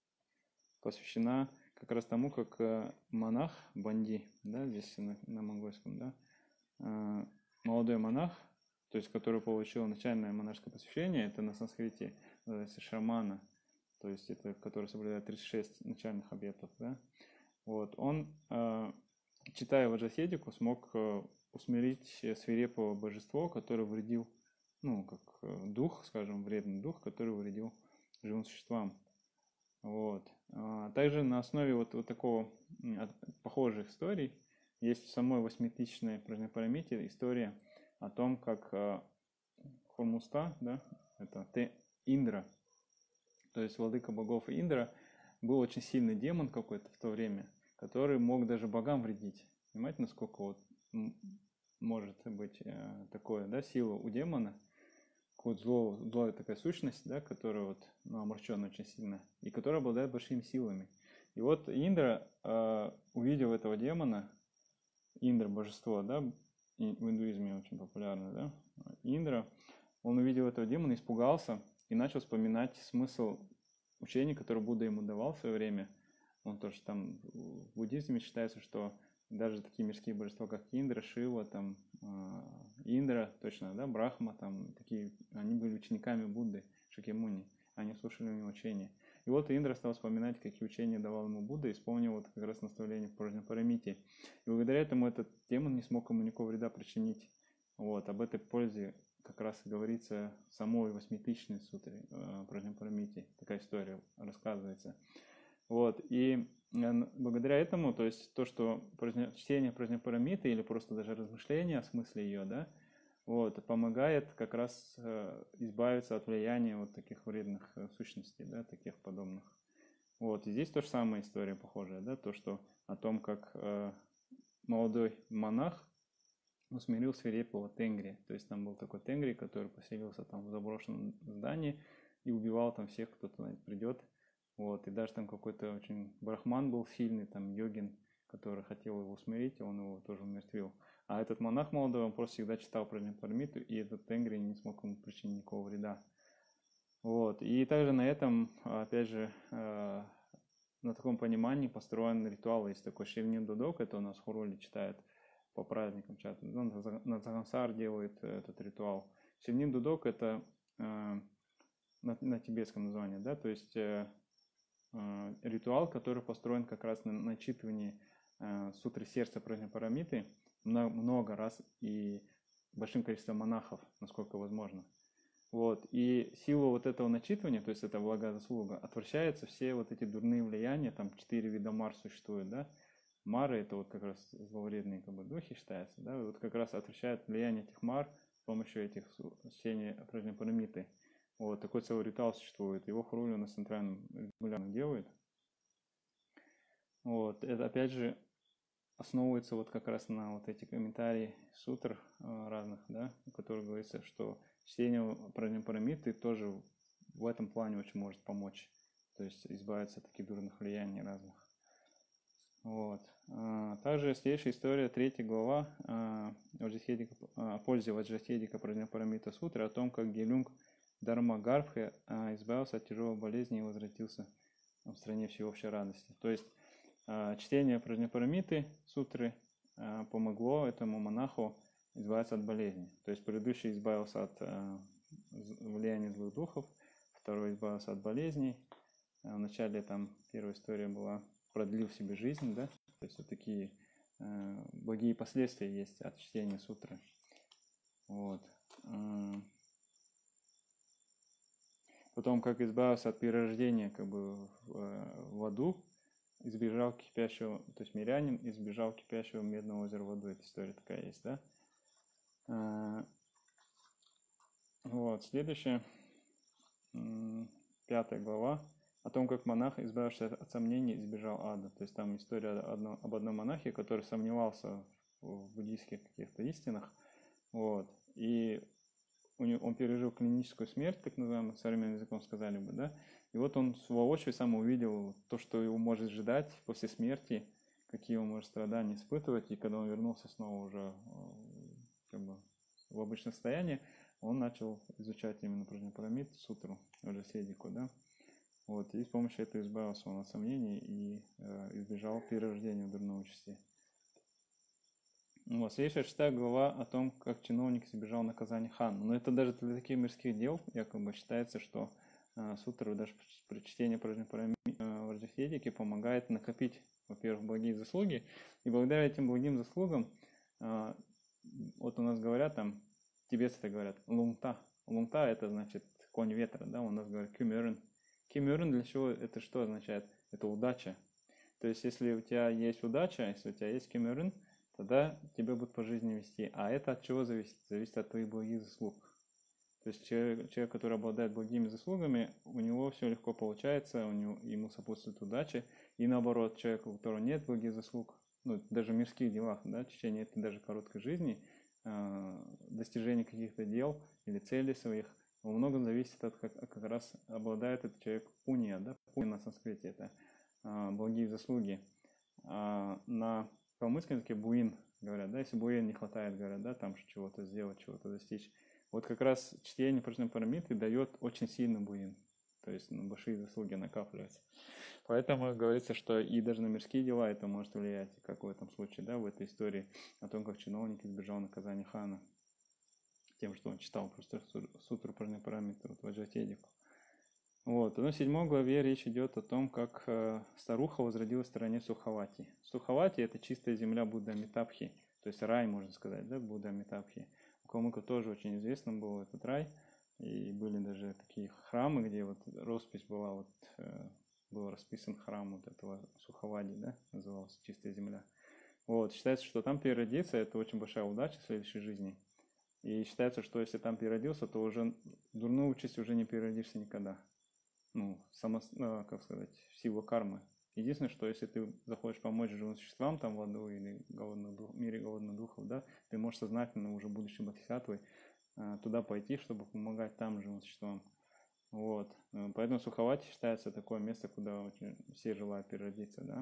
посвящена как раз тому, как э, монах Банди, да, здесь на, на монгольском, да, э, молодой монах, то есть который получил начальное монашеское посвящение, это на санскрите называется шамана, то есть это который соблюдает тридцать шесть начальных обетов, да, вот, он, э, читая Ваджрасетику, смог э, усмирить свирепого божество, которое вредил, ну, как э, дух, скажем, вредный дух, который вредил живым существам. Вот. А также на основе вот, вот такого похожих историй есть в самой восьмитысячной Праджняпарамите история о том, как э, Хурмуста, да, это Те, Индра, то есть владыка богов Индра, был очень сильный демон какой-то в то время, который мог даже богам вредить. Понимаете, насколько вот может быть э, такое, да, сила у демона, какая-то зло, злая такая сущность, да, которая вот, ну, омрачена очень сильно, и которая обладает большими силами. И вот Индра, э, увидев этого демона, Индра божество, да, в индуизме очень популярно, да, Индра, он увидел этого демона, испугался и начал вспоминать смысл учения, которое Будда ему давал в свое время. Он тоже там в буддизме считается, что даже такие мирские божества, как Индра, Шива, там, Индра, точно, да, Брахма, там, такие, они были учениками Будды, Шакьямуни, они слушали у него учения. И вот Индра стал вспоминать, какие учения давал ему Будда, и вспомнил вот как раз наставление в Праджняпарамите. И благодаря этому этот демон не смог ему никакого вреда причинить. Вот, об этой пользе как раз и говорится в самой восьмитысячной сутре э, Праджняпарамите. Такая история рассказывается. Вот, и благодаря этому, то есть то, что чтение Праджняпарамиты или просто даже размышление о смысле ее, да, вот, помогает как раз э, избавиться от влияния вот таких вредных э, сущностей, да, таких подобных. Вот, и здесь тоже самая история похожая, да, то, что о том, как э, молодой монах усмирил свирепого Тенгри, то есть там был такой Тенгри, который поселился там в заброшенном здании и убивал там всех, кто туда придет. Вот, и даже там какой-то очень брахман был сильный, там йогин, который хотел его усмирить, он его тоже умертвил. А этот монах молодой, он просто всегда читал Праджняпарамиту, и этот Тенгри не смог ему причинить никакого вреда. Вот, и также на этом, опять же, э, на таком понимании построен ритуал. Есть такой Шивнин Дудок, это у нас Хуроли читает по праздникам, часто. На Цагансар делает этот ритуал. Шивнин Дудок это э, на, на тибетском названии, да, то есть э, э, ритуал, который построен как раз на начитывании э, сутры сердца Праджняпарамиты много, много раз и большим количеством монахов, насколько возможно. Вот. И сила вот этого начитывания, то есть это благо-заслуга, отвращается все вот эти дурные влияния, там четыре вида мар существует, да. Мары это вот как раз зловредные как бы духи считаются, да, и вот как раз отвращает влияние этих мар с помощью этих чтения Праджняпарамиты. Вот такой целый ритуал существует, его Хурули на центральном регулярно делает. Вот, это опять же основывается вот как раз на вот эти комментарии сутр разных, да, в которых говорится, что чтение Праджняпарамиты тоже в этом плане очень может помочь, то есть избавиться от таких дурных влияний разных. Вот. Также следующая история, третья глава о пользе Ваджрасетика Праджняпарамита сутры, о том, как Гелюнг Дharmaгарбха избавился от тяжелой болезни и возвратился в стране всеобщей радости. То есть чтение Праджняпарамиты сутры помогло этому монаху избавиться от болезни. То есть предыдущий избавился от влияния злых духов, второй избавился от болезней. Вначале там первая история была продлил себе жизнь, да, то есть вот такие э, благие последствия есть от чтения сутры. Вот. Потом, как избавился от перерождения как бы в, в аду, избежал кипящего, то есть мирянин избежал кипящего медного озера в аду, эта история такая есть, да. Э, вот, следующая, пятая глава. О том, как монах, избавившись от сомнений, избежал ада. То есть там история одно, об одном монахе, который сомневался в буддийских каких-то истинах. Вот. И у него, он пережил клиническую смерть, так называемую, современным языком сказали бы, да. И вот он воочию сам увидел то, что его может ждать после смерти, какие он может страдания испытывать. И когда он вернулся снова уже как бы в обычное состояние, он начал изучать именно Праджнапарамиту, сутру, Раджаседику, да. Вот, и с помощью этого избавился он от сомнений и э, избежал перерождения в дурном обществе. Вот, следующая шестая глава о том, как чиновник избежал наказания хана. Но это даже для таких мирских дел, якобы считается, что э, сутра, даже при чтении Праджнапарамиты э, в Раджаседике помогает накопить, во-первых, благие заслуги, и благодаря этим благим заслугам, э, вот у нас говорят там, тибетцы это говорят, лунгта. Лунгта это значит конь ветра, да, у нас говорят кюмерен. Кюмерен для чего, это что означает? Это удача. То есть, если у тебя есть удача, если у тебя есть кюмерен, тогда тебя будут по жизни вести. А это от чего зависит? Зависит от твоих благих заслуг. То есть человек, человек, который обладает благими заслугами, у него все легко получается, у него, ему сопутствует удача. И наоборот, человеку, у которого нет благих заслуг, ну, даже в мирских делах, да, в течение этой даже короткой жизни, э, достижение каких-то дел или целей своих, во многом зависит от, как, как раз обладает этот человек пуния, да, пуния на санскрите, это э, благие заслуги. А на калмыцком языке буин говорят, да, если буин не хватает, говорят, да, там чего-то сделать, чего-то достичь. Вот как раз чтение Праджнапарамиты дает очень сильный буин, то есть ну, большие заслуги накапливаются. Поэтому говорится, что и даже на мирские дела это может влиять, как в этом случае, да, в этой истории о том, как чиновник избежал наказания хана тем, что он читал просто сутру Праджнапарамиты, вот Ваджратедику. Вот. Но в седьмой главе речь идет о том, как э, старуха возродилась в стране Сухавати. Сухавати – это чистая земля Будды Амитабхи, то есть рай, можно сказать, да, Будды Амитабхи. У калмыков тоже очень известным был этот рай, и были даже такие храмы, где вот роспись была, вот э, был расписан храм вот этого Сухавади, да, назывался чистая земля. Вот. Считается, что там переродиться – это очень большая удача в следующей жизни. И считается, что если там переродился, то уже в дурную участь уже не переродишься никогда. Ну, само, как сказать, в силу кармы. Единственное, что если ты захочешь помочь живым существам там в аду или голодных дух, мире голодных духов, да, ты можешь сознательно уже будучи бодхисаттвой туда пойти, чтобы помогать там живым существам. Вот. Поэтому Сухавати считается такое место, куда очень все желают переродиться, да.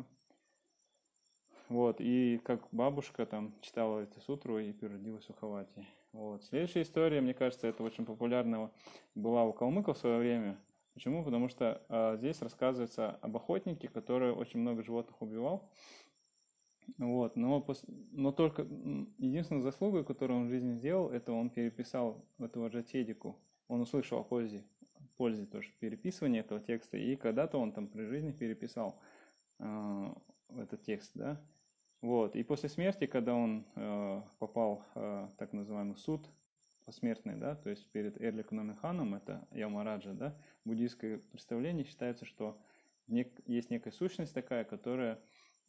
Вот, и как бабушка там читала эту сутру и переродилась в Сухавати. Вот. Следующая история, мне кажется, это очень популярная была у калмыков в свое время. Почему? Потому что а, здесь рассказывается об охотнике, который очень много животных убивал. Вот, но, но только единственной заслугой, которую он в жизни сделал, это он переписал эту Ваджратедику. Он услышал о пользе, пользе тоже переписывания этого текста, и когда-то он там при жизни переписал э, этот текст, да. Вот. И после смерти, когда он э, попал в э, так называемый суд посмертный, да, то есть перед Эрликаном ханом, это Ямараджа, да, в буддийское представление считается, что нек- есть некая сущность такая, которая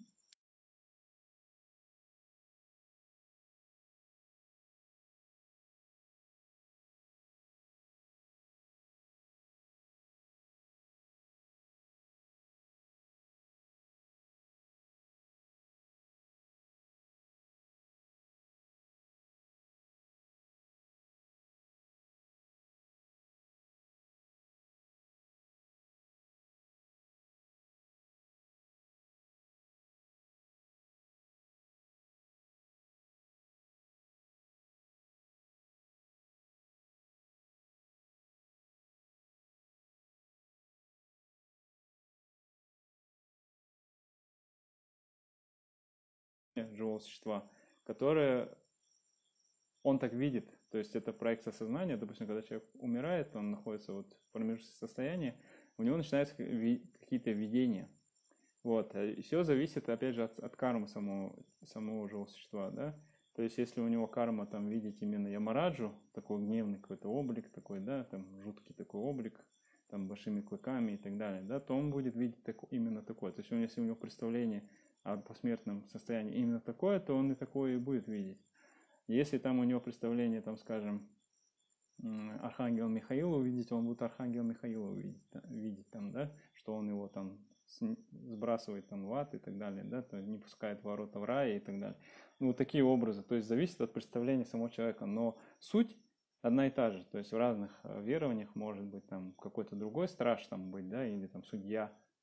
живого существа, которое он так видит, то есть это проекция сознания, допустим, когда человек умирает, он находится вот в промежуточном состоянии, у него начинаются какие-то видения. Вот. И все зависит, опять же, от, от кармы самого, самого живого существа, да. То есть, если у него карма, там, видеть именно Ямараджу, такой гневный какой-то облик, такой, да, там, жуткий такой облик, там, большими клыками и так далее, да, то он будет видеть так, именно такое. То есть, если у него представление о посмертном состоянии именно такое, то он и такое и будет видеть. Если там у него представление, там, скажем, Архангел Михаила увидеть, он будет Архангел Михаила увидеть, видеть там, да, что он его там сбрасывает там в ад и так далее, да, то есть не пускает ворота в рай и так далее. Ну, вот такие образы, то есть зависит от представления самого человека, но суть одна и та же, то есть в разных верованиях может быть там какой-то другой страж там быть, да, или там судья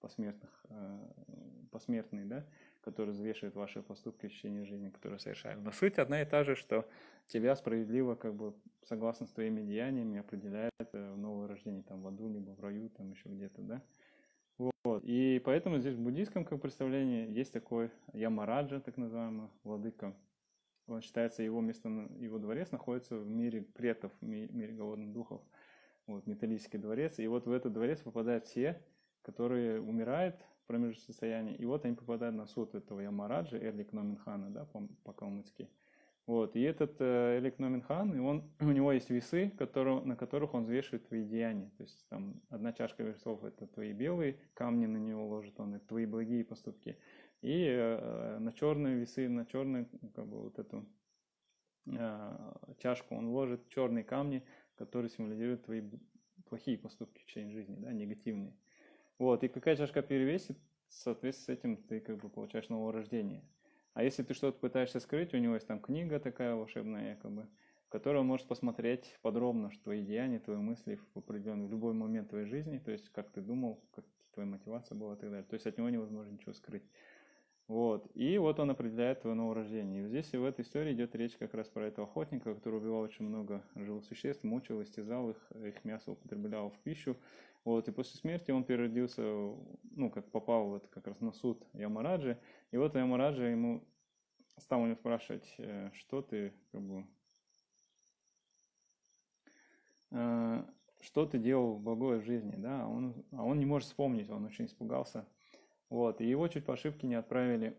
посмертных, посмертный, да, который взвешивает ваши поступки в течение жизни, которые совершали. Но суть одна и та же, что тебя справедливо, как бы, согласно с твоими деяниями, определяет новое рождение там в аду, либо в раю, там еще где-то, да. Вот. И поэтому здесь в буддийском как представлении есть такой Ямараджа, так называемый, владыка. Он считается, его место, его дворец находится в мире предков, в мире голодных духов. Вот, металлический дворец. И вот в этот дворец попадают все, которые умирают в промежуточном состоянии. И вот они попадают на суд этого Ямараджа, Эрлик Номинхана, да, по-калмыцки. Вот. И этот э, Эрлик Номинхан, и он, у него есть весы, которые, на которых он взвешивает твои деяния. То есть там одна чашка весов — это твои белые камни, на него ложит он, это твои благие поступки. И э, на черные весы, на черную, как бы, вот эту э, чашку он ложит черные камни, которые символизируют твои плохие поступки в течение жизни, да, негативные. Вот, и какая чашка перевесит, соответственно, с этим ты, как бы, получаешь новое рождение. А если ты что-то пытаешься скрыть, у него есть там книга такая волшебная, якобы, в которой он может посмотреть подробно, что твои деяния, твои мысли в определенный, в любой момент твоей жизни, то есть как ты думал, как твоя мотивация была и так далее. То есть от него невозможно ничего скрыть. Вот. И вот он определяет твое новое рождение. И здесь и в этой истории идет речь как раз про этого охотника, который убивал очень много живых существ, мучил, истязал их, их мясо употреблял в пищу. Вот. И после смерти он переродился, ну, как попал вот как раз на суд Ямараджи. И вот Ямараджа ему стал у него спрашивать, что ты, как бы, что ты делал благое в жизни, да? А он, а он не может вспомнить, он очень испугался. Вот, и его чуть по ошибке не отправили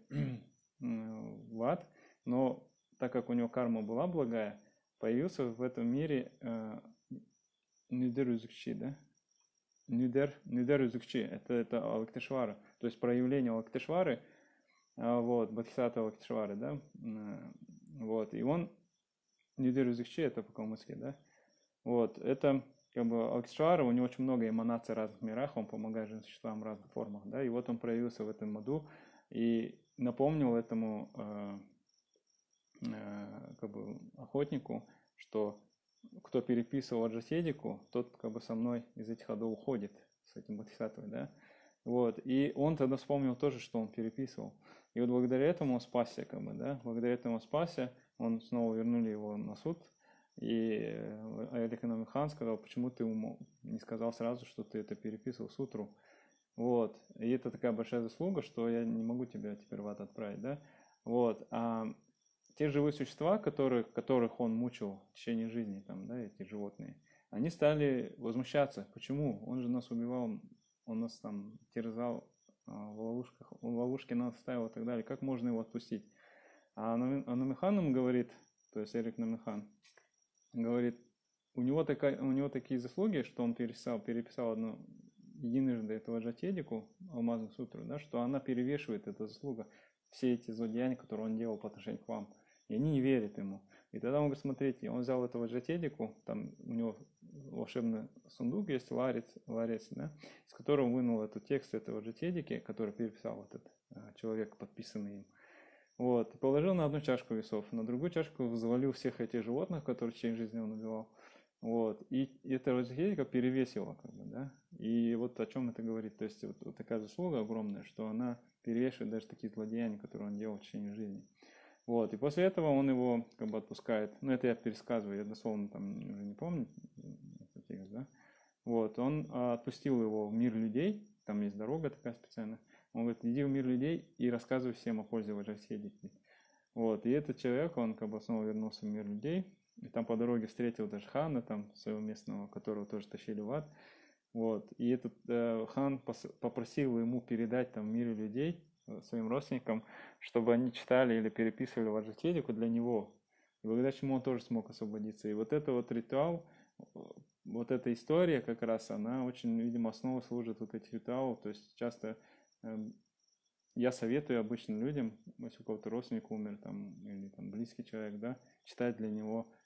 в ад, но так как у него карма была благая, появился в этом мире э, Нюдер-Узукчи, да? Нюдер, Нюдер-Узукчи, это, это Алактешвара, то есть проявление Алактешвары, э, вот, Бодхисаттва Алактешвары, да? Э, вот, и он, Нюдер-Узукчи, это по-калмыцки, да? Вот, это как бы Алактешвара, у него очень много эманаций в разных мирах, он помогает живым существам в разных формах, да, и вот он проявился в этом аду и напомнил этому э, э, как бы охотнику, что кто переписывал Аджаседику, тот как бы со мной из этих адов уходит, с этим Бодхисаттвой, да, вот, и он тогда вспомнил тоже, что он переписывал, и вот благодаря этому он спасся, как бы, да, благодаря этому он спасся, он снова вернули его на суд. И Эрлик Номинхан сказал, почему ты ему не сказал сразу, что ты это переписывал сутру. Вот. И это такая большая заслуга, что я не могу тебя теперь в ад отправить, да. Вот. А те живые существа, которых, которых он мучил в течение жизни, там, да, эти животные, они стали возмущаться. Почему? Он же нас убивал, он нас там терзал в ловушках, в ловушке нас ставил и так далее. Как можно его отпустить? А Номинхан ему говорит, то есть Эрлик Номинхан, говорит, у него, такая, у него такие заслуги, что он переписал, переписал одну единожды этого Аджаседику, Алмазную сутру, да, что она перевешивает эту заслугу, все эти злодеяния, которые он делал по отношению к вам. И они не верят ему. И тогда он говорит, смотрите, он взял этого Аджаседику, там у него волшебный сундук есть, ларец, ларец, да, из которого вынул этот текст этого Аджаседики, который переписал этот человек, подписанный им. Вот, и положил на одну чашку весов, на другую чашку взвалил всех этих животных, которые в течение жизни он убивал. Вот, и эта Аджаседика перевесила, как бы, да, и вот о чем это говорит, то есть вот, вот такая заслуга огромная, что она перевешивает даже такие злодеяния, которые он делал в течение жизни. Вот, и после этого он его как бы отпускает, ну это я пересказываю, я дословно там уже не помню, да, вот, он отпустил его в мир людей, там есть дорога такая специальная. Он говорит, иди в мир людей и рассказывай всем о пользе Аджаседики. Вот, и этот человек, он как бы снова вернулся в мир людей, и там по дороге встретил даже хана, там своего местного, которого тоже тащили в ад. Вот, и этот э, хан пос- попросил ему передать там в мире людей, э, своим родственникам, чтобы они читали или переписывали Аджаседику для него. И благодаря чему он тоже смог освободиться. И вот это вот ритуал, вот эта история как раз, она очень, видимо, основой служит вот этих ритуалов. То есть часто я советую обычным людям, если у кого-то родственник умер, там, или там близкий человек, да, читать для него